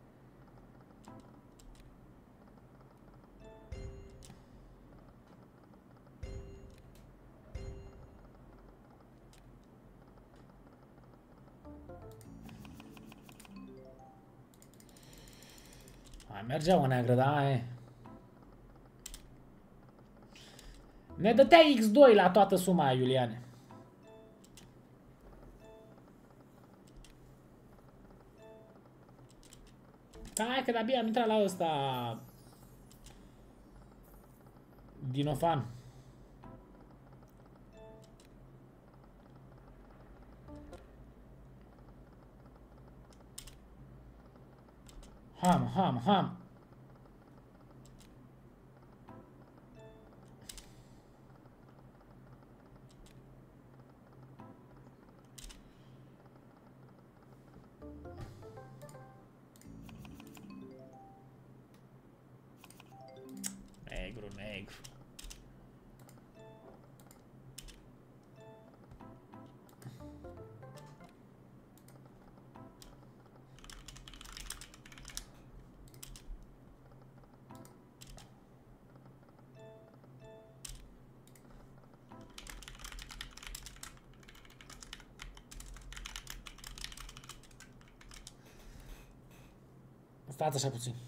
Mai mergea o neagră, da, e. Ne dătea X2 la toată suma aia, Iuliane. Hai că de-abia am intrat la ăsta Dinofan. Ham. Negru. Stați așa puțin.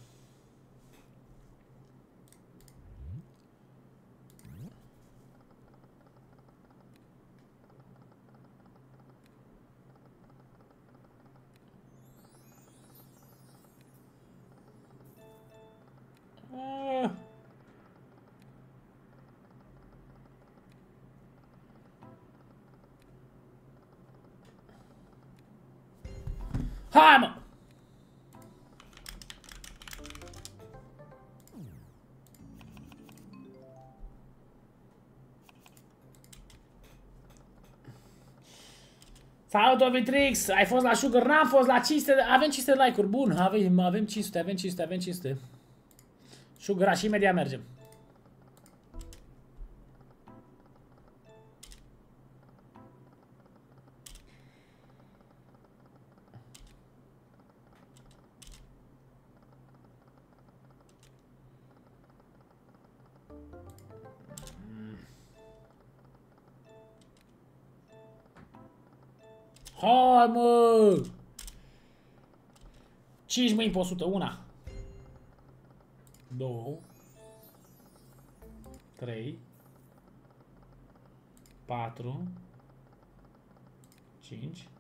Hai, mă! Salut, Ovitrix! Ai fost la Sugar? N-am fost la 500, avem 500 like-uri, bun, avem 500. Sugar, și imediat mergem. Hai, mă! 5 mâini pe 100, 1, 2, 3, 4, 5,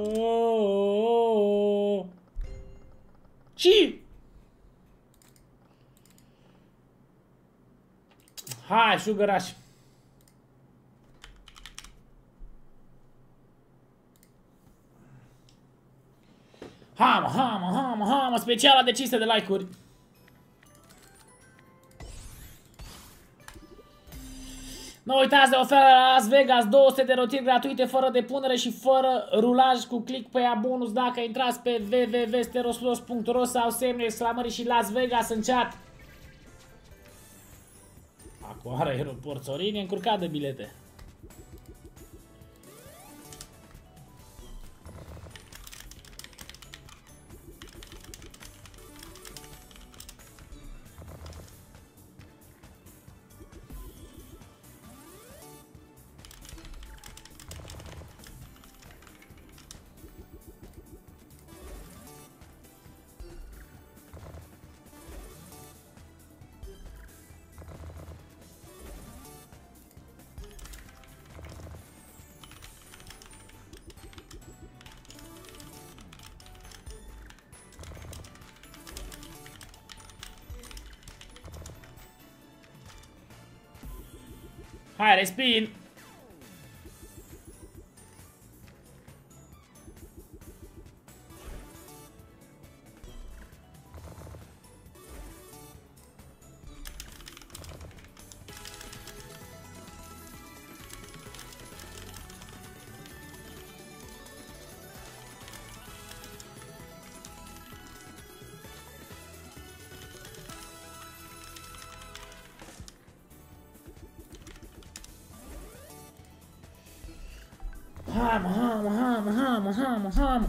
5! Hai, Sugăraș. Hamă, speciala de 500 de like-uri. Nu uitați de oferă la Las Vegas, 200 de rotiri gratuite fără depunere și fără rulaj cu click pe ea bonus dacă intrați pe www.stereoslos.ro sau semne exclamării și Las Vegas în chat. Acum are aeroport Sorin, e încurcat de bilete. Hai, respin! Hamă.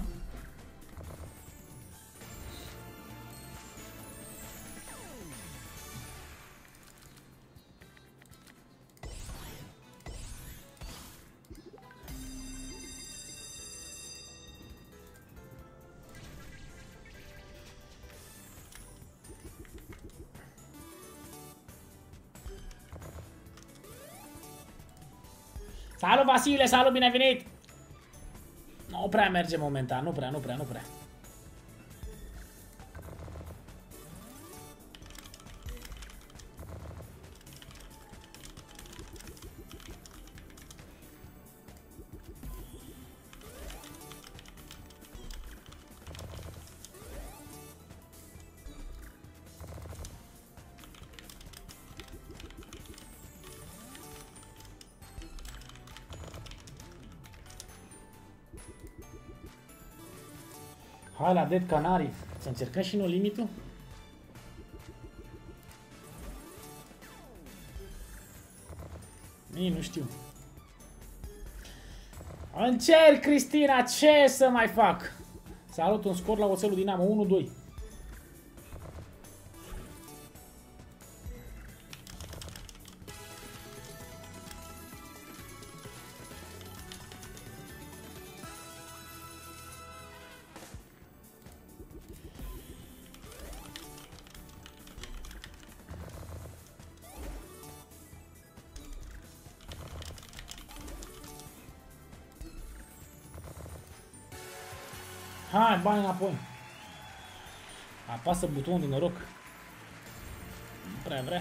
Salut Vasile, salut, bine venit! Nu prea merge momentan, nu prea. Hai la Dead Canary. Să încercăm și noi limitul? Nici nu știu. Încerc, Cristina, ce să mai fac? Salut, un scor la oțelul Dinamo, 1-2. Hai, bani înapoi. Apasă butonul de noroc. Nu prea vrea.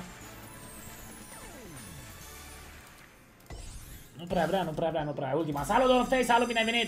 Nu prea. Ultima. Salut, domnul Fei, salut, bine ai venit!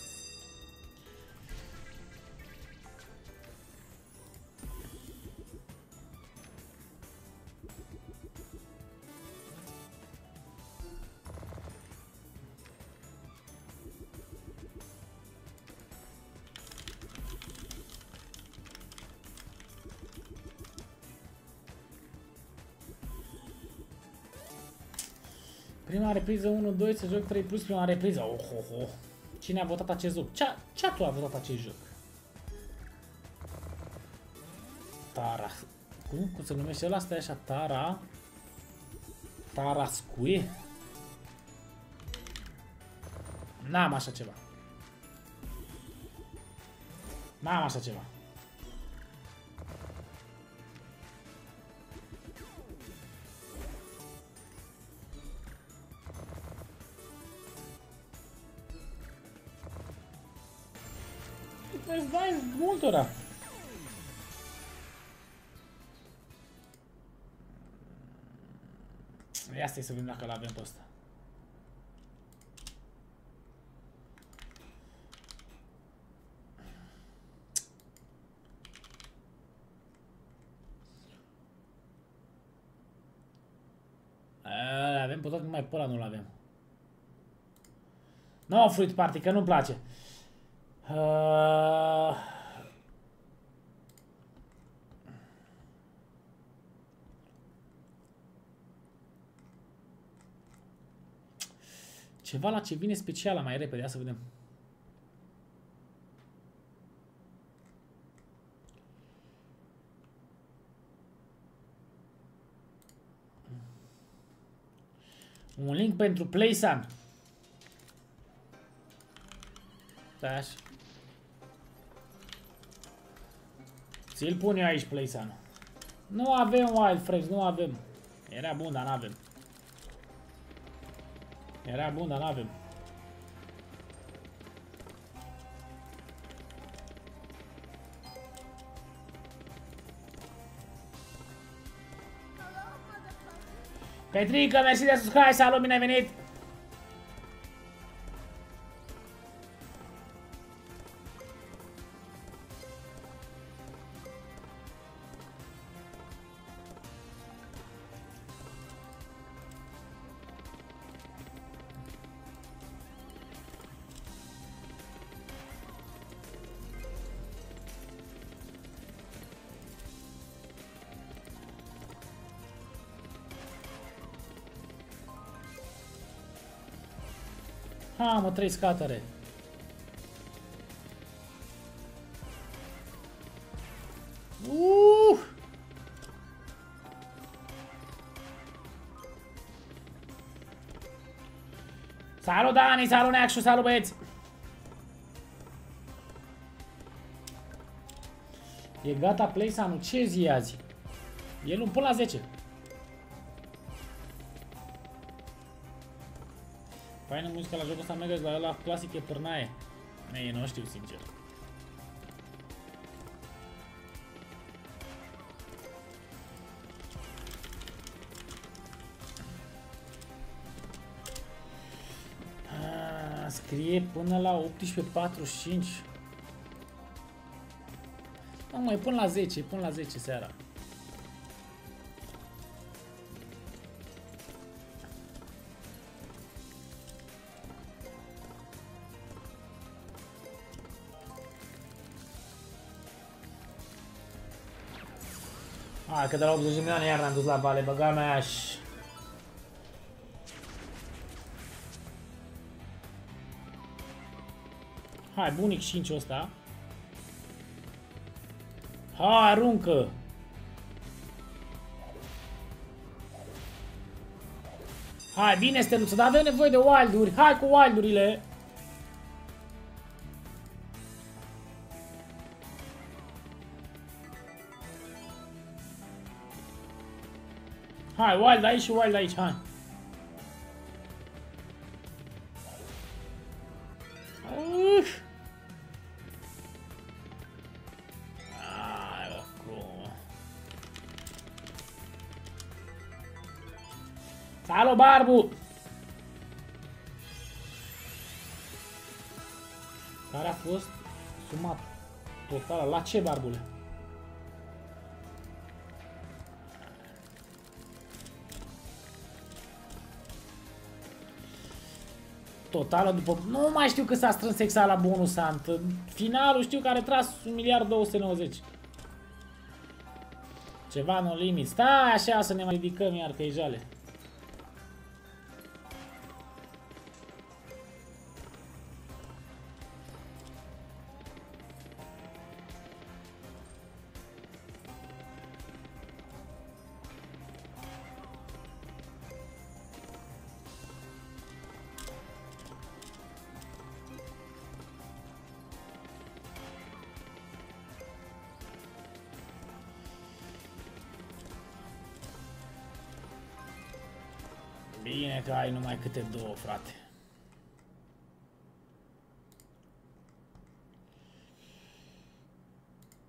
Prima repriză 1-2, să joc 3 plus prima repriză. Oh. Cine a votat acest joc? Chat-ul a votat acest joc. Tara. Cum se numește ăla? Stai așa, Tarascue? N-am așa ceva. Îți dai multora. Ia stai să vedem dacă l-avem pe ăsta. Avem pe toate, numai pe ăla nu-l avem. No, Fruit Party, că nu-mi place. Ceva la ce vine special mai repede, ia să vedem. Un link pentru PlaySun. Stai așa. Ți-l pun eu aici PlaySun. Nu avem Wild Frames, nu avem. Era bun, dar n-avem. Era bun, dar n-avem. Petrica, mersi de subscribe, salut, bine ai venit! Ha, mă, 3 scatere. Salut, Dani, salut, Neacșu, salut, băieți! E gata PlaySun-ul, ce zi e azi? E luni până la 10. Faină muzica la jocul ăsta, mergeți la ăla clasic, e pârnaie. Ei, nu știu, sincer. Scrie până la 18:45. Nu, mai până la 10, până la 10 seara. Hai că de la 80 de milioane iar ne-am dus la vale, băga mea și... Hai, bunic 5 ăsta. Hai, aruncă! Hai, bine, Steluță, dar avem nevoie de wild-uri. Hai cu wild-urile! Hai, wild aici și wild aici, hai! Salut, Barbu! Care a fost suma totală? La ce, Barbule? Totală după... Nu mai știu că s-a strâns exact la bonusant. Finalul știu că are tras 1.290.000. Ceva no limit. Stai așa să ne mai ridicăm iar că e jale. Bine că ai numai câte două, frate.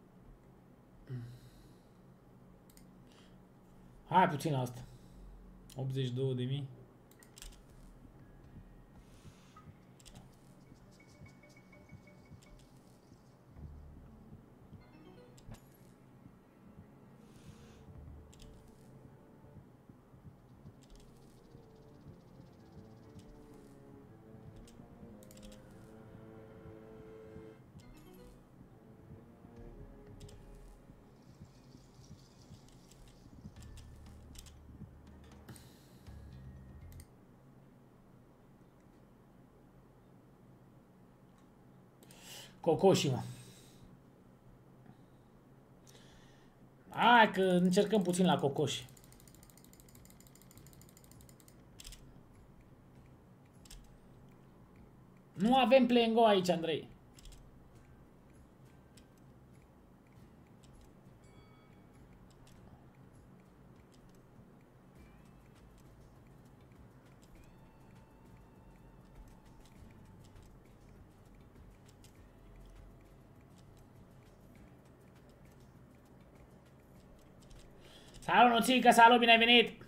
Hai puțin asta. 82.000. Cocoșii, mă. Hai că încercăm puțin la cocoși. Nu avem play and go aici, Andrei. Salut, Nuțică, salut, bine ai venit!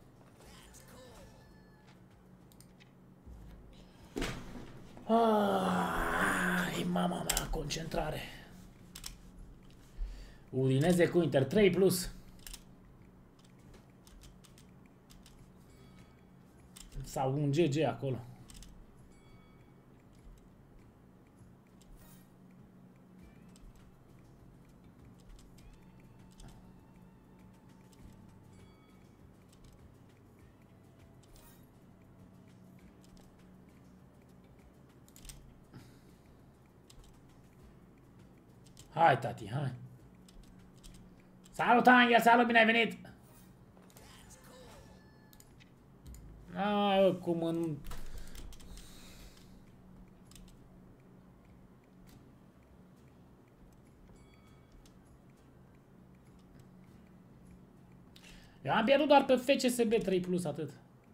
Ai, mama mea, concentrare. Udineze cu Inter, 3 plus. Sau un GG acolo. Hai, tati, hai. Salut, Angel, salut, bine ai venit! Ai, cum în... Eu am pierdut doar pe FCSB 3 plus, atât.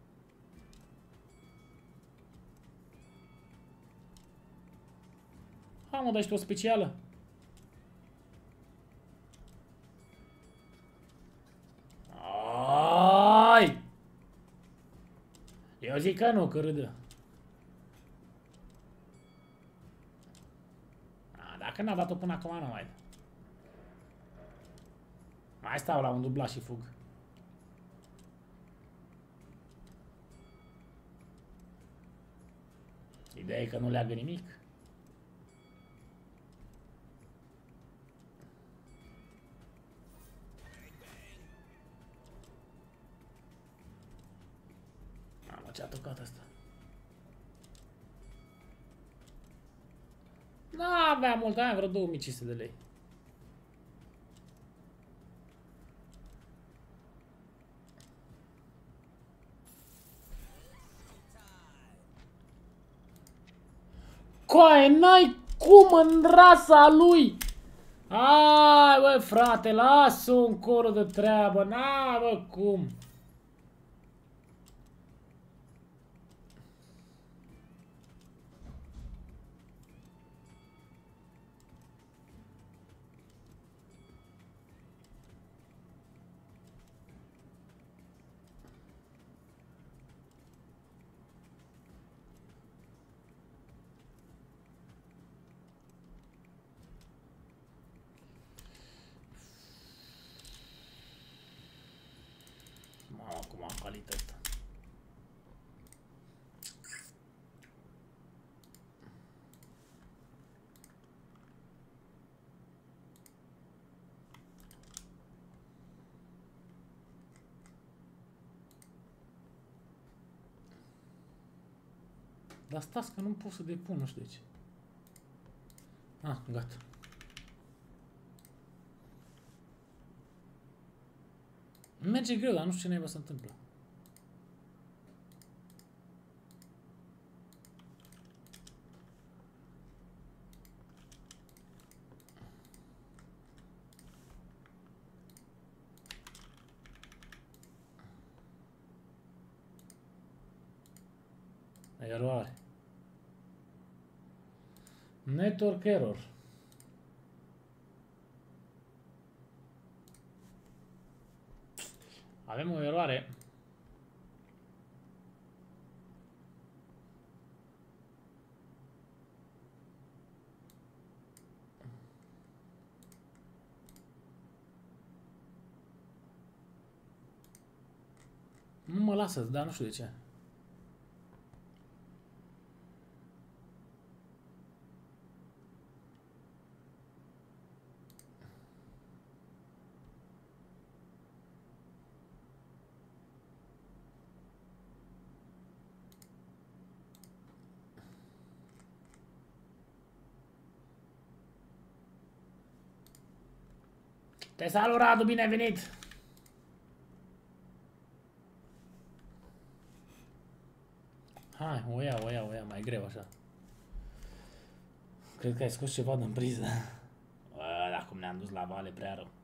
Hai, mă, dai și tu o specială. Ai! Eu zic că nu, că râdă. Dacă n-a dat-o până acum, nu mai. Mai stau la un dublat și fug. Ideea e că nu leagă nimic. Mamă, ce-a tocat asta? N-avea mult, aveam vreo 2500 de lei. Coaie, n-ai cum în rasa lui! Ai, bă, frate, lasă-o încolo de treabă, n-ai, bă, cum? Acum am calitate. Dar stați că nu pot să depun, nu știu de ce. Ah, gata. Merge greu, dar nu știu ce naiba se întâmplă. Eroare. Network error. Avem o eroare. Nu mă lasă, dar nu știu de ce. Te salut, Radu, bine ai venit! Hai, o ia, mai greu așa. Cred că ai scos ceva din priză. Dar cum ne-am dus la vale prea rău.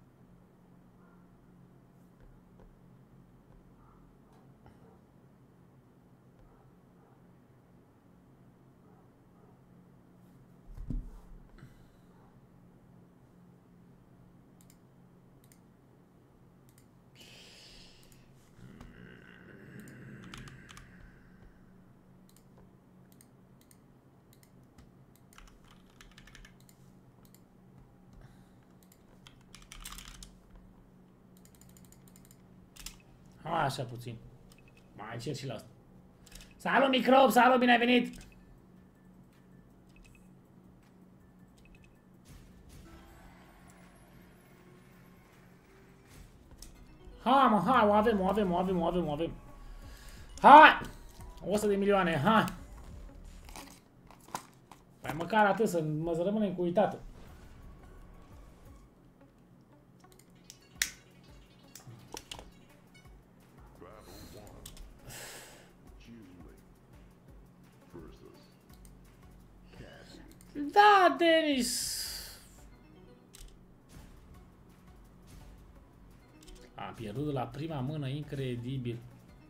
Așa puțin. Mai încerc și la asta. Salut, microb! Salut, bine ai venit! Hai, mă, hai, o avem. Hai! 100 de milioane, hai! Păi măcar atât, să rămânem cu uitată. Da, Denis! Am pierdut de la prima mână, incredibil.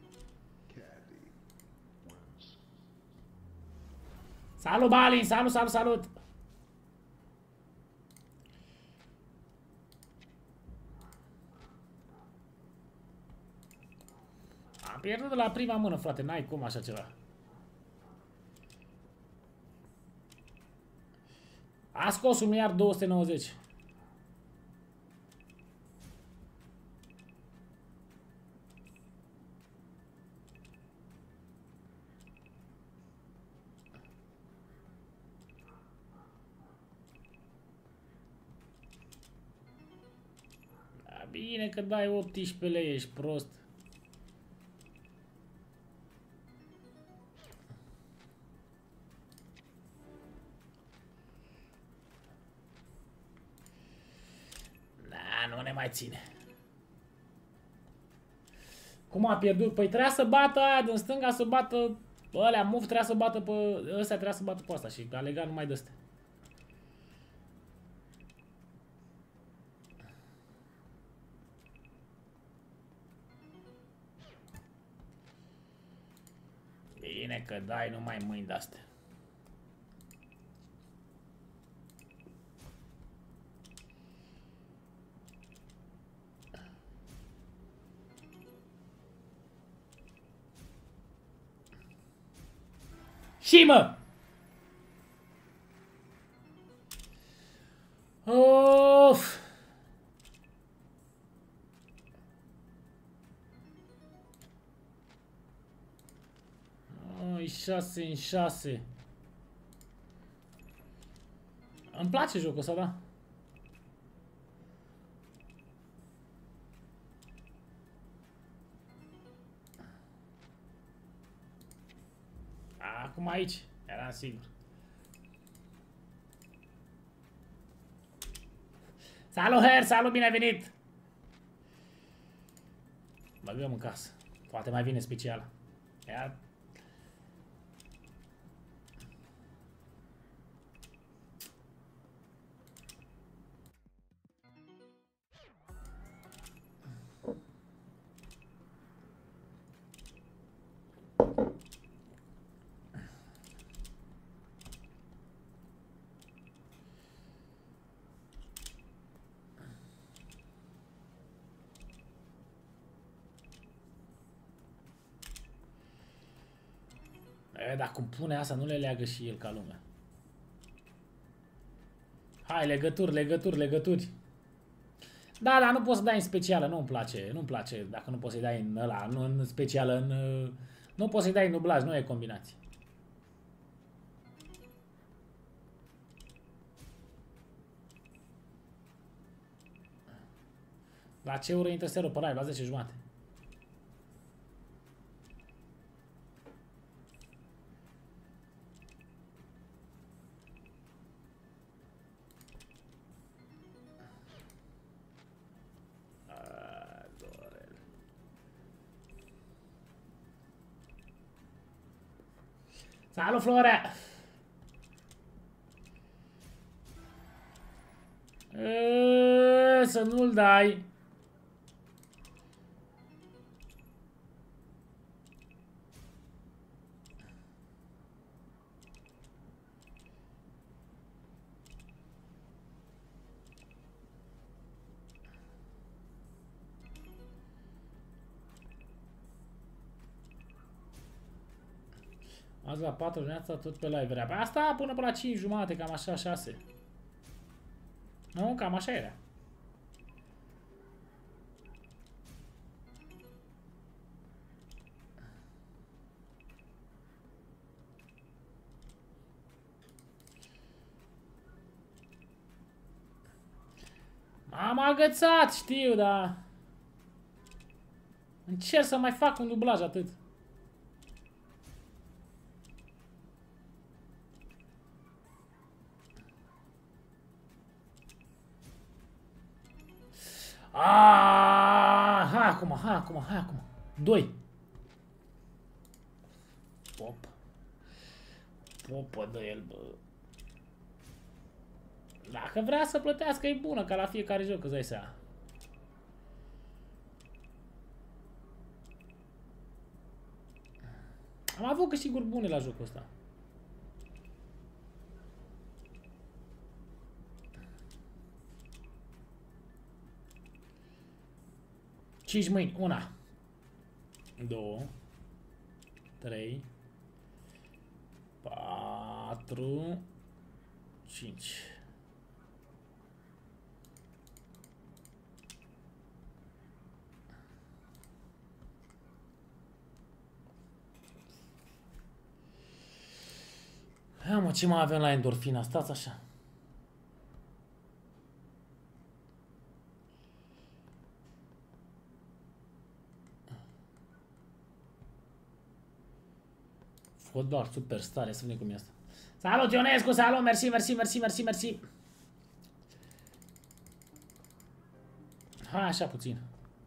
Salut, Balin! Salut! Am pierdut de la prima mână, frate, n-ai cum așa ceva. A scos 1.290.000. Da, bine că dai 18 lei, ești prost. Nu ne mai ține. Cum a pierdut? Păi trebuia să bată aia din stânga, să bată ălea move, trebuia să bată pe ăstea, trebuia să bată pe asta și a legat numai de astea. Bine că dai numai mâini de astea. Și mă! Of! Ai, 6 în 6. Îmi place jocul ăsta, da? Acum aici, eram sigur. Salut, Her, salut, bine ai venit! Băgăm în casă. Poate mai vine special. Ia. Dar cum pune asta, nu le leagă și el ca lumea. Hai, legături. Da, dar nu poți să dai în specială, nu-mi place, nu-mi place dacă nu poți să-i dai în ăla, nu în specială, în... Nu poți să-i dai în dublaj, nu e combinație. La ce oră intră serul pe live? La 10 jumate. Salut, Florea! Să nu-l dai. Azi la 4 dimineața tot pe live era. Păi asta până pe la 5 jumate, cam așa, 6. Nu, cam așa era. M-am agățat, știu, dar... Încerc să mai fac un dublaj, atât. Hai acum. 2. Popă de el, bă. Dacă vrea să plătească, e bună, ca la fiecare joc, îți dai seama. Am avut câștiguri bune la jocul ăsta. Cinci mâini. 1, 2, 3, 4, 5. Ia mă, ce mai avem la endorfina? Stați așa. Fotbal superstar, ia să vedem cum e asta. Salut Ionescu, salut, mersi. Hai așa puțin.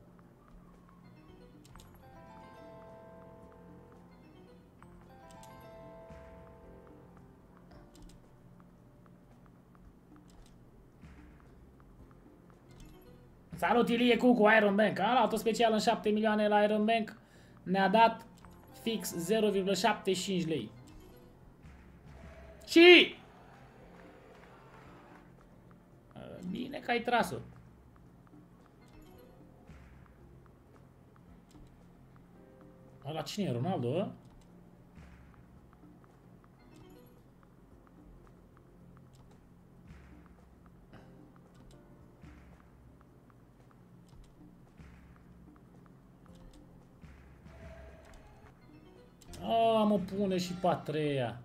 Salut Ilie Cucu, Iron Bank. A luat-o special în 7 milioane la Iron Bank. Ne-a dat fix 0,75 lei. Și... Bine că ai tras-o. Ăla cine e? Ronaldo, ă? Mă pune și pe a treia.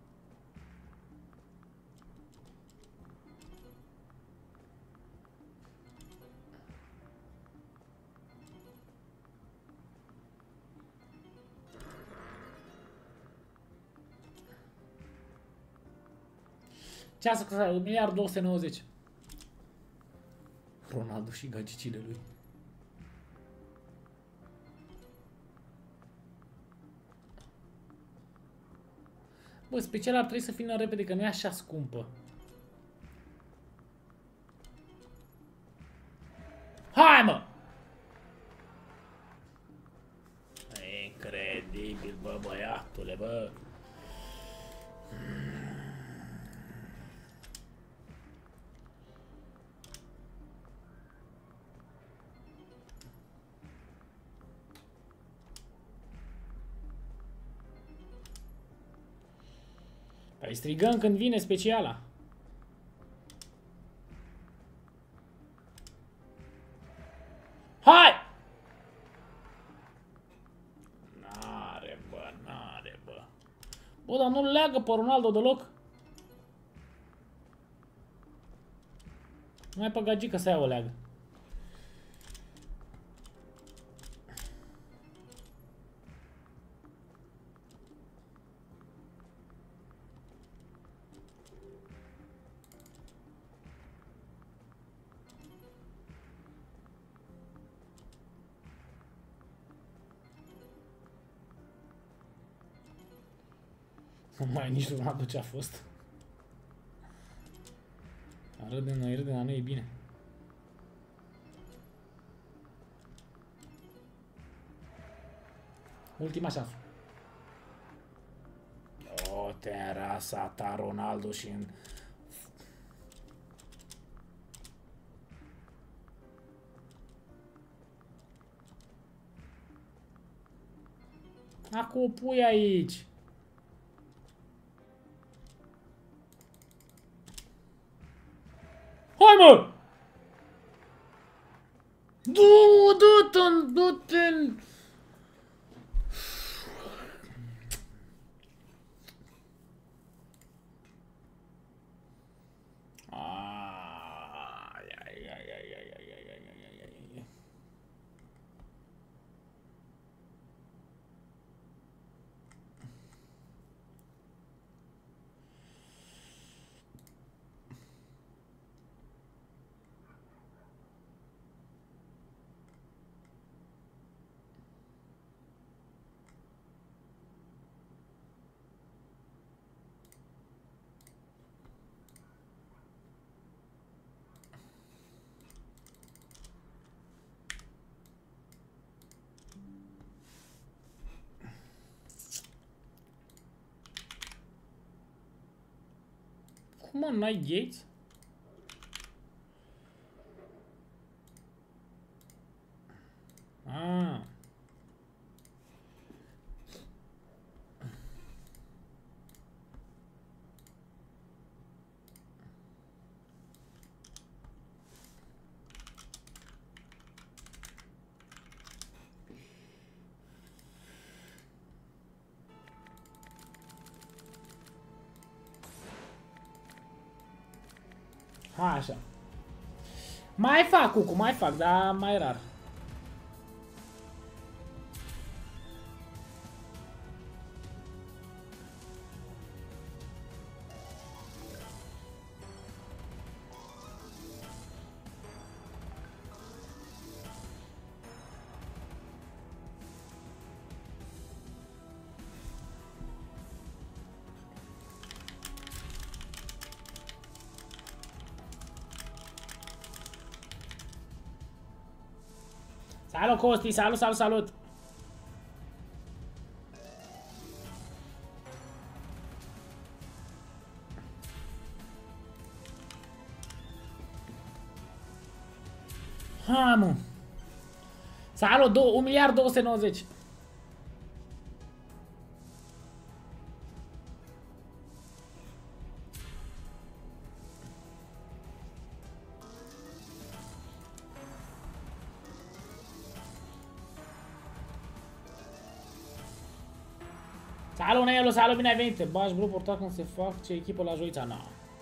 Ce a să 1.290.000. Ronaldo și gagicile lui. Bă, special ar trebui să vină repede, că nu e așa scumpă. Hai, mă! Incredibil, bă, băiatule, bă. Păi strigăm când vine speciala. Bă, dar nu-l leagă pe Ronaldo deloc. Nu mai pe gagică să ia o leagă. Nu mai nici Ronaldo ce a fost. Râdem noi, râdem, dar nu e bine. Ultima șansă. O, terasa ta, Ronaldo și în... Acum o pui aici. Hai, mă! Du-te! Cum mă, n-ai Gates? Ah. Hai așa. Mai fac, Cucu, mai fac, dar mai rar. Salut, Costi, salut, salut, salut! Ha, mă! Salut, 1 miliard 290! Salut, Nelu, salut, bine ai venit! Te bagi grup portat când se fac ce echipă la Joița? Na.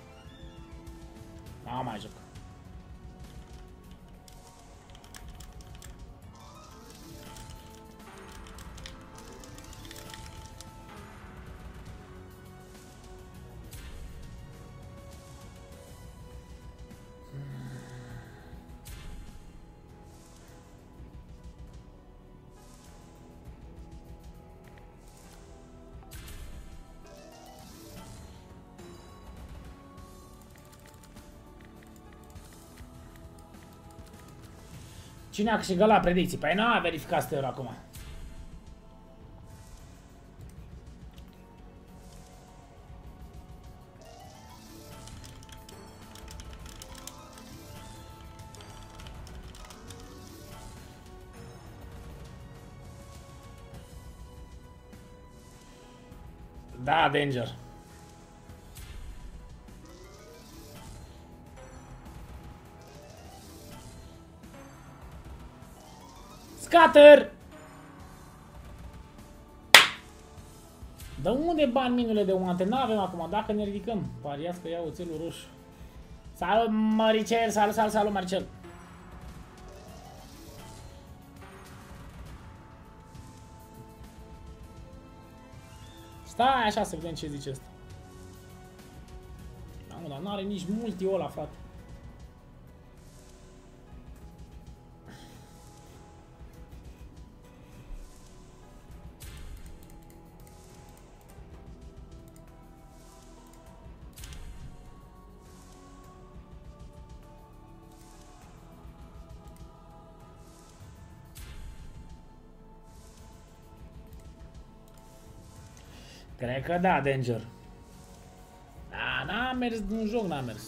Na, mai joc. Cine a câștigat la predicții? Păi n-a verificat Steur acum. Da, Danger. Scatter! Dar unde bani minule de oante? N-avem acum, dacă ne ridicăm. Pariați că iau oțelul roșu. Salut, Maricel! Salut, Maricel! Stai așa să vedem ce zice ăsta. Da, dar n-are nici multi ăla, frate. Cred că da, Danger. Da, n-a mers un joc, n-a mers.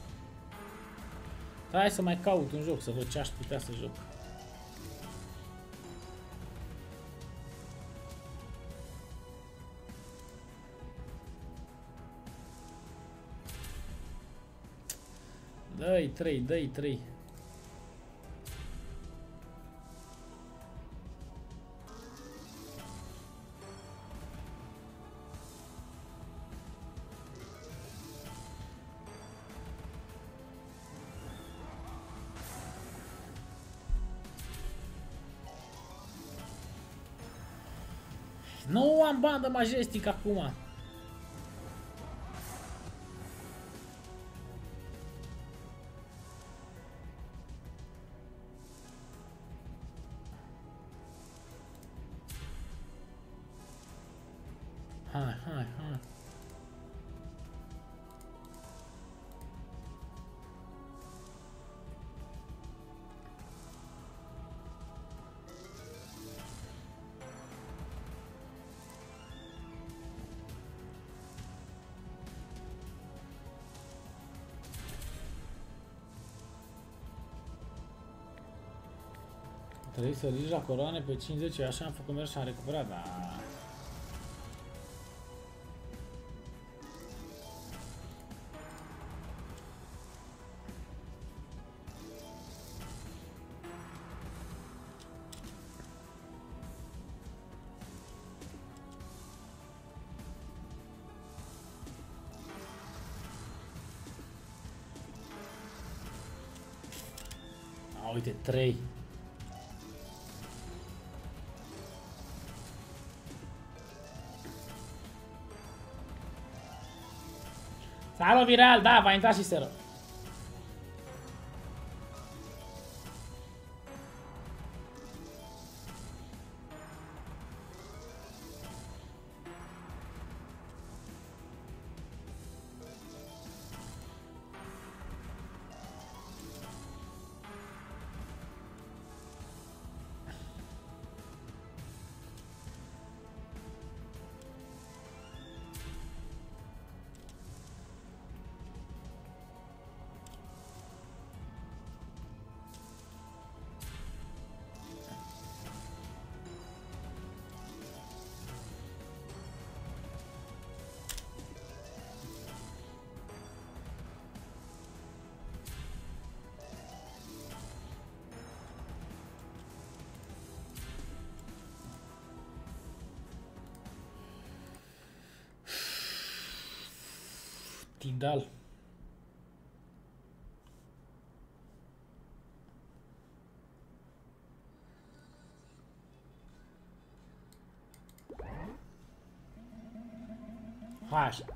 Hai să mai caut un joc, să văd ce aș putea să joc. Dă-i 3, dă-i 3. Nu am bandă Majestic acum. Hai. Trebuie să ridici la coroane pe 50, așa am făcut mers și am recuperat, dar... Uite, 3. Salut, Viral, da, va intra și Sero. Tidal. Hai așa.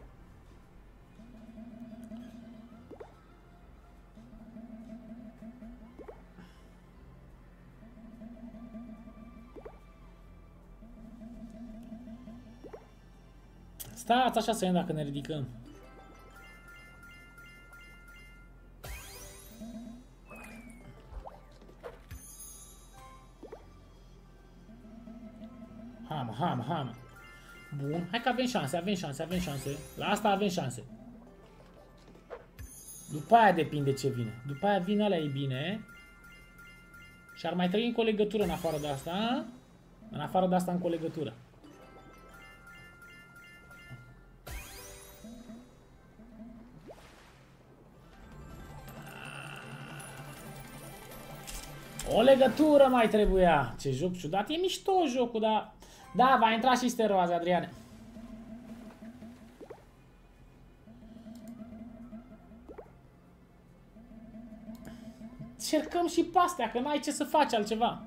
Stați așa să vedem dacă ne ridicăm. Hamă. Bun, hai că avem șanse. La asta avem șanse. După aia depinde ce vine. După aia vine alea, e bine. Și ar mai trebui încă o legătură în afară de asta. În afară de asta încă o legătură. O legătură mai trebuia. Ce joc ciudat. E mișto jocul, dar... Da, va intra și Steroaze, Adriane. încercăm și pe astea, că n-ai ce să faci altceva.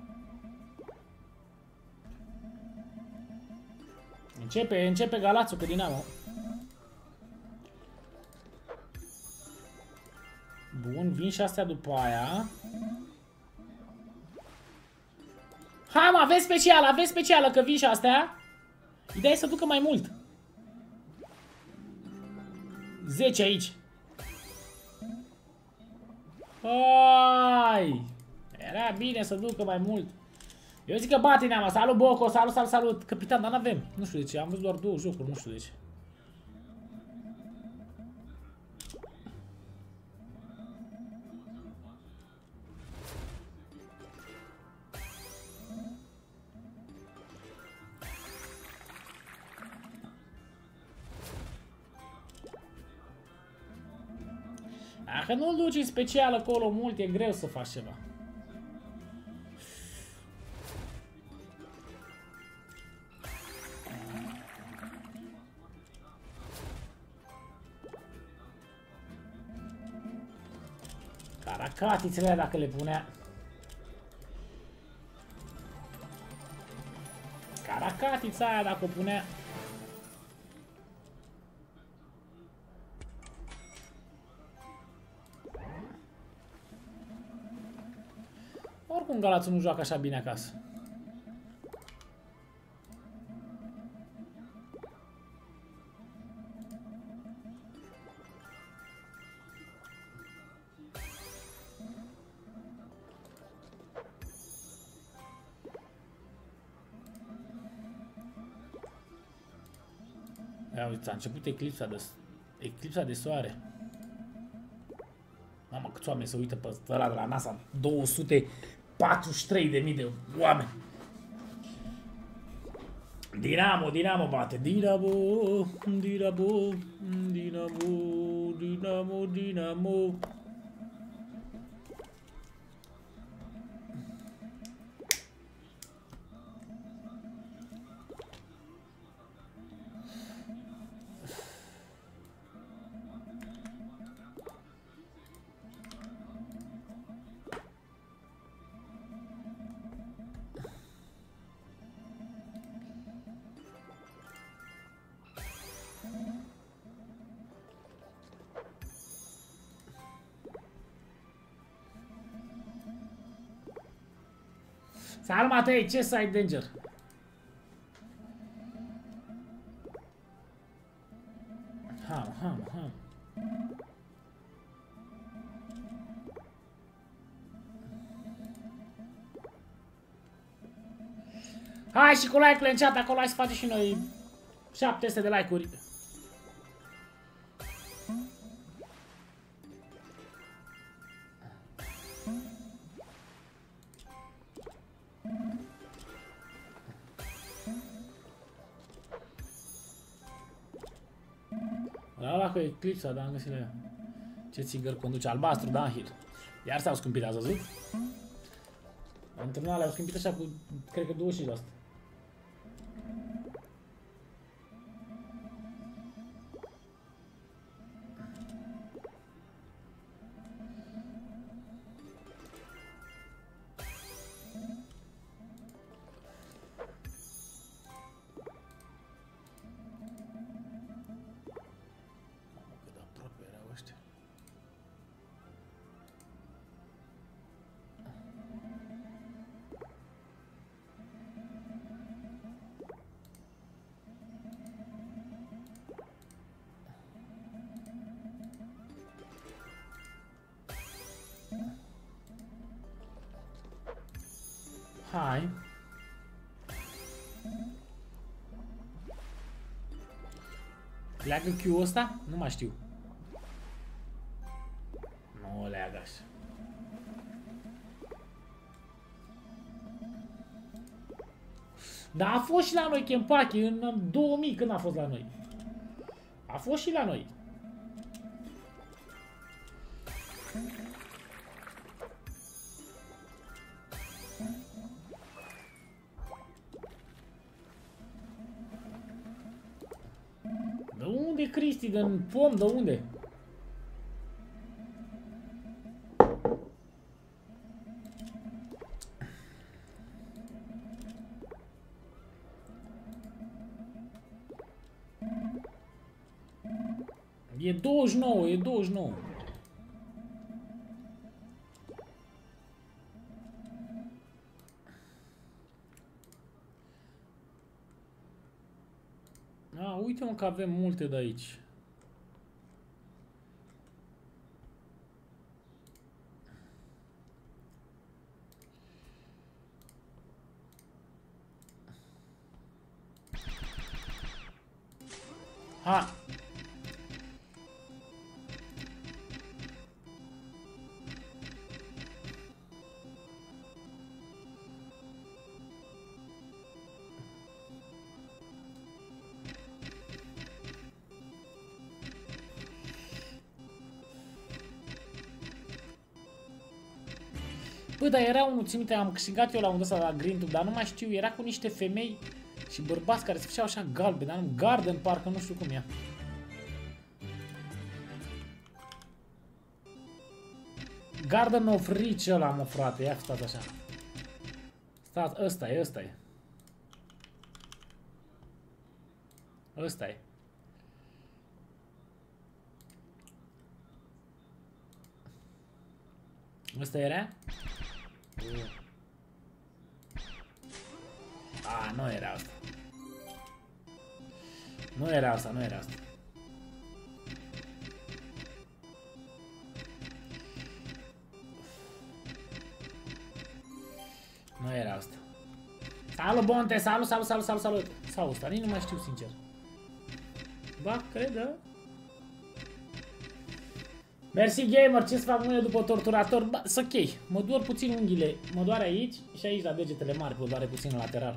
Începe Galațiu cu Dinamo. Bun, vin și astea după aia. Hai mă, aveți specială, că vin și astea. Ideea e să ducă mai mult. 10 aici. Hai! Era bine să ducă mai mult. Eu zic că bate Neama. Salut Boco, salut. Capitan, dar n-avem. Nu știu de ce, am văzut doar 2 jocuri, nu știu de ce. Dacă nu-l duci în special acolo mult, e greu să faci ceva. Caracatițele alea dacă le punea. Caracatița aia dacă o punea. Oricum Galațiu nu joacă așa bine acasă. Ia uite, a început eclipsa de soare. Mamă, câți oameni se uită pe ăla de la NASA. 243.000 de oameni. Dinamo bate. Dinamo. Salut Matei, ce să ai danger? Hai și cu like-ule în chat, acolo hai să facem și noi 700 de like-uri. Ăla cu eclipsa, da, am găsit la ea. Ce țigăr conduce? Albastru, downhill. Iar s-au scumpit, ați văzut? Antrenale au scumpit așa cu, cred că 25%. Hai. Leagă Q-ul ăsta? Nu mai știu. Nu leagă așa. Dar a fost și la noi Kentucky în 2000 când a fost la noi. A fost și la noi. De unde, Cristi? Din pom? De unde? E 29, e 29. A, uite-mă că avem multe de aici. Ha! Bă, dar era unul, țin minte, am câștigat eu la undă la Green Tube, dar nu mai știu, era cu niște femei și bărbați care se făceau așa galbe, dar nu, Garden parcă, nu știu cum e. Garden of Rich ăla, mă, frate, ia stați așa. Stați, ăsta e, ăsta e. Ăsta e. Ăsta era? A, nu era asta. Nu era asta, nu era asta. Nu era asta. Salut, Bonte, salut, salut, salut, salut, salut. Sau ăsta, nici nu mai știu, sincer. Ba, cred, da? Mersi, gamer, ce să fac mâine după torturator? Ba, să ok, mă doar puțin unghiile, mă doare aici și aici la degetele mari, mă doare puțin lateral.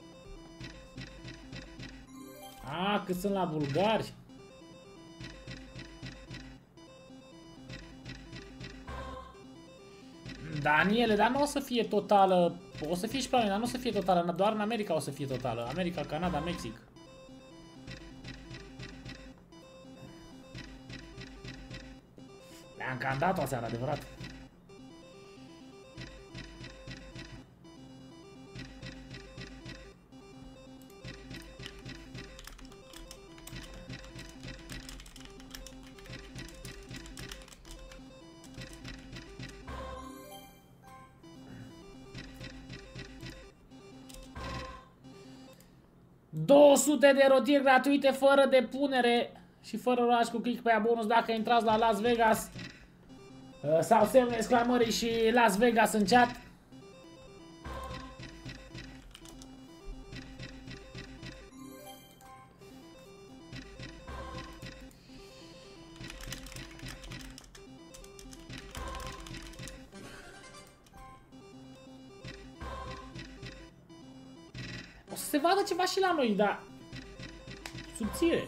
A, că sunt la bulgari. Daniele, dar nu o să fie totală, o să fie și pe la mine, dar nu o să fie totală, doar în America o să fie totală, America, Canada, Mexic. Le-am cam dat-o aseară, adevărat. de rotiri gratuite fără depunere și fără oraș cu click pe bonus dacă intrați la Las Vegas sau semnul exclamării și Las Vegas în chat. O să se vadă ceva și la noi, dar subțire.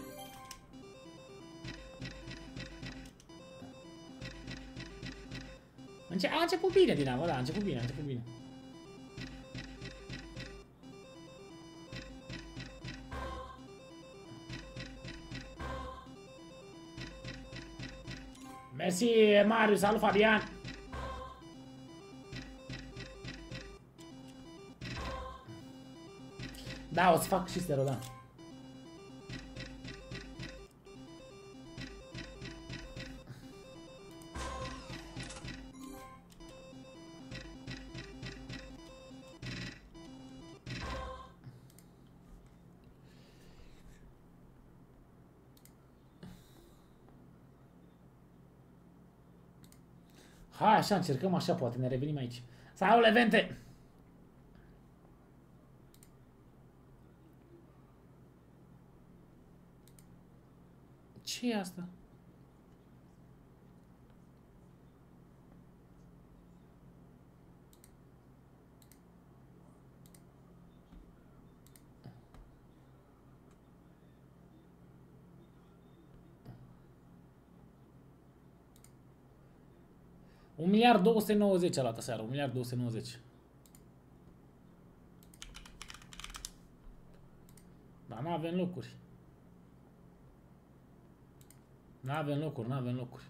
A început bine, Dinamo, da, a început bine, a început bine. Mersi, Marius, salut, Fabian. Da, o să fac și stero, da. Hai, așa, încercăm așa, poate ne revenim aici. Salut, Levente! Ce e asta? Un miliard 290 a luat aseară, 1 miliard 290. Dar nu avem locuri. N-avem locuri, n-avem locuri.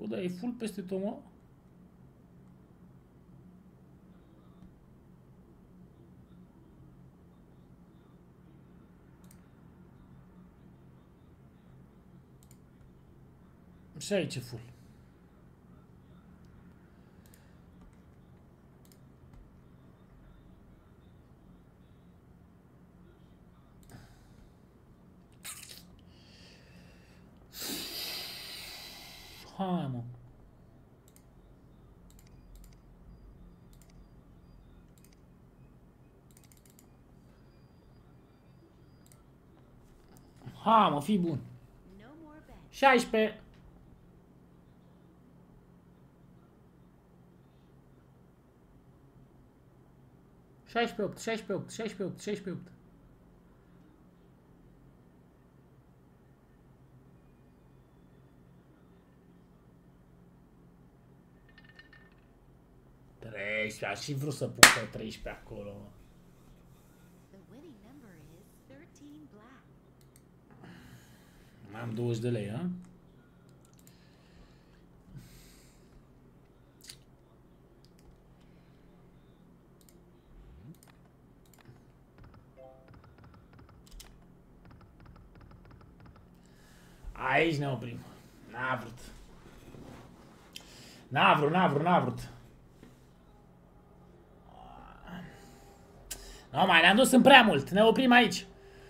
Bă, da, e full peste tot, mă. Și aici e full. Hai, mă. Hai, mă, fii bun. 16. Șaisprezece, 8, 16, 8, 16, 8, 16, 8. Aș și vrut să pun pe 13 acolo. Mai am 20 de lei, ha? Aici ne oprim. N-a vrut. N-a vrut. Nu mai, ne-am dus în prea mult. Ne oprim aici.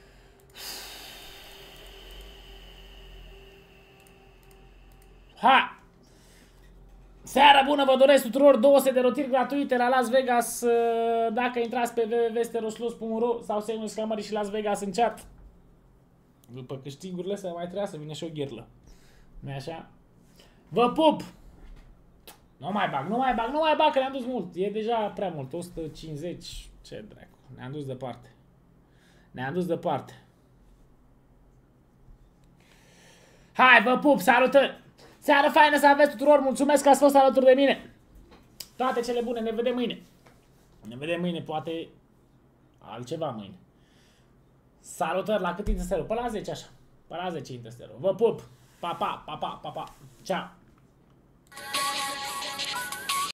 Ha! Seara bună, vă doresc tuturor 200 de rotiri gratuite la Las Vegas. Dacă intrați pe www.stereoslus.ro sau semnul exclamării și Las Vegas în chat. După câștigurile astea mai trebuia să vină și o ghirlă. Nu-i așa? Vă pup! Nu mai bag, că ne-am dus mult. E deja prea mult, 150, ce dracu. Ne-am dus departe. Hai, vă pup, salutări! Seară faină să aveți tuturor, mulțumesc că ați fost alături de mine. Toate cele bune, ne vedem mâine. Ne vedem mâine, poate altceva mâine. Salutări, la cât Interstellar? Pe la 10 așa. Pe la 10 Interstellar. Vă pup! Pa, pa, pa, pa, pa, pa. Ceau!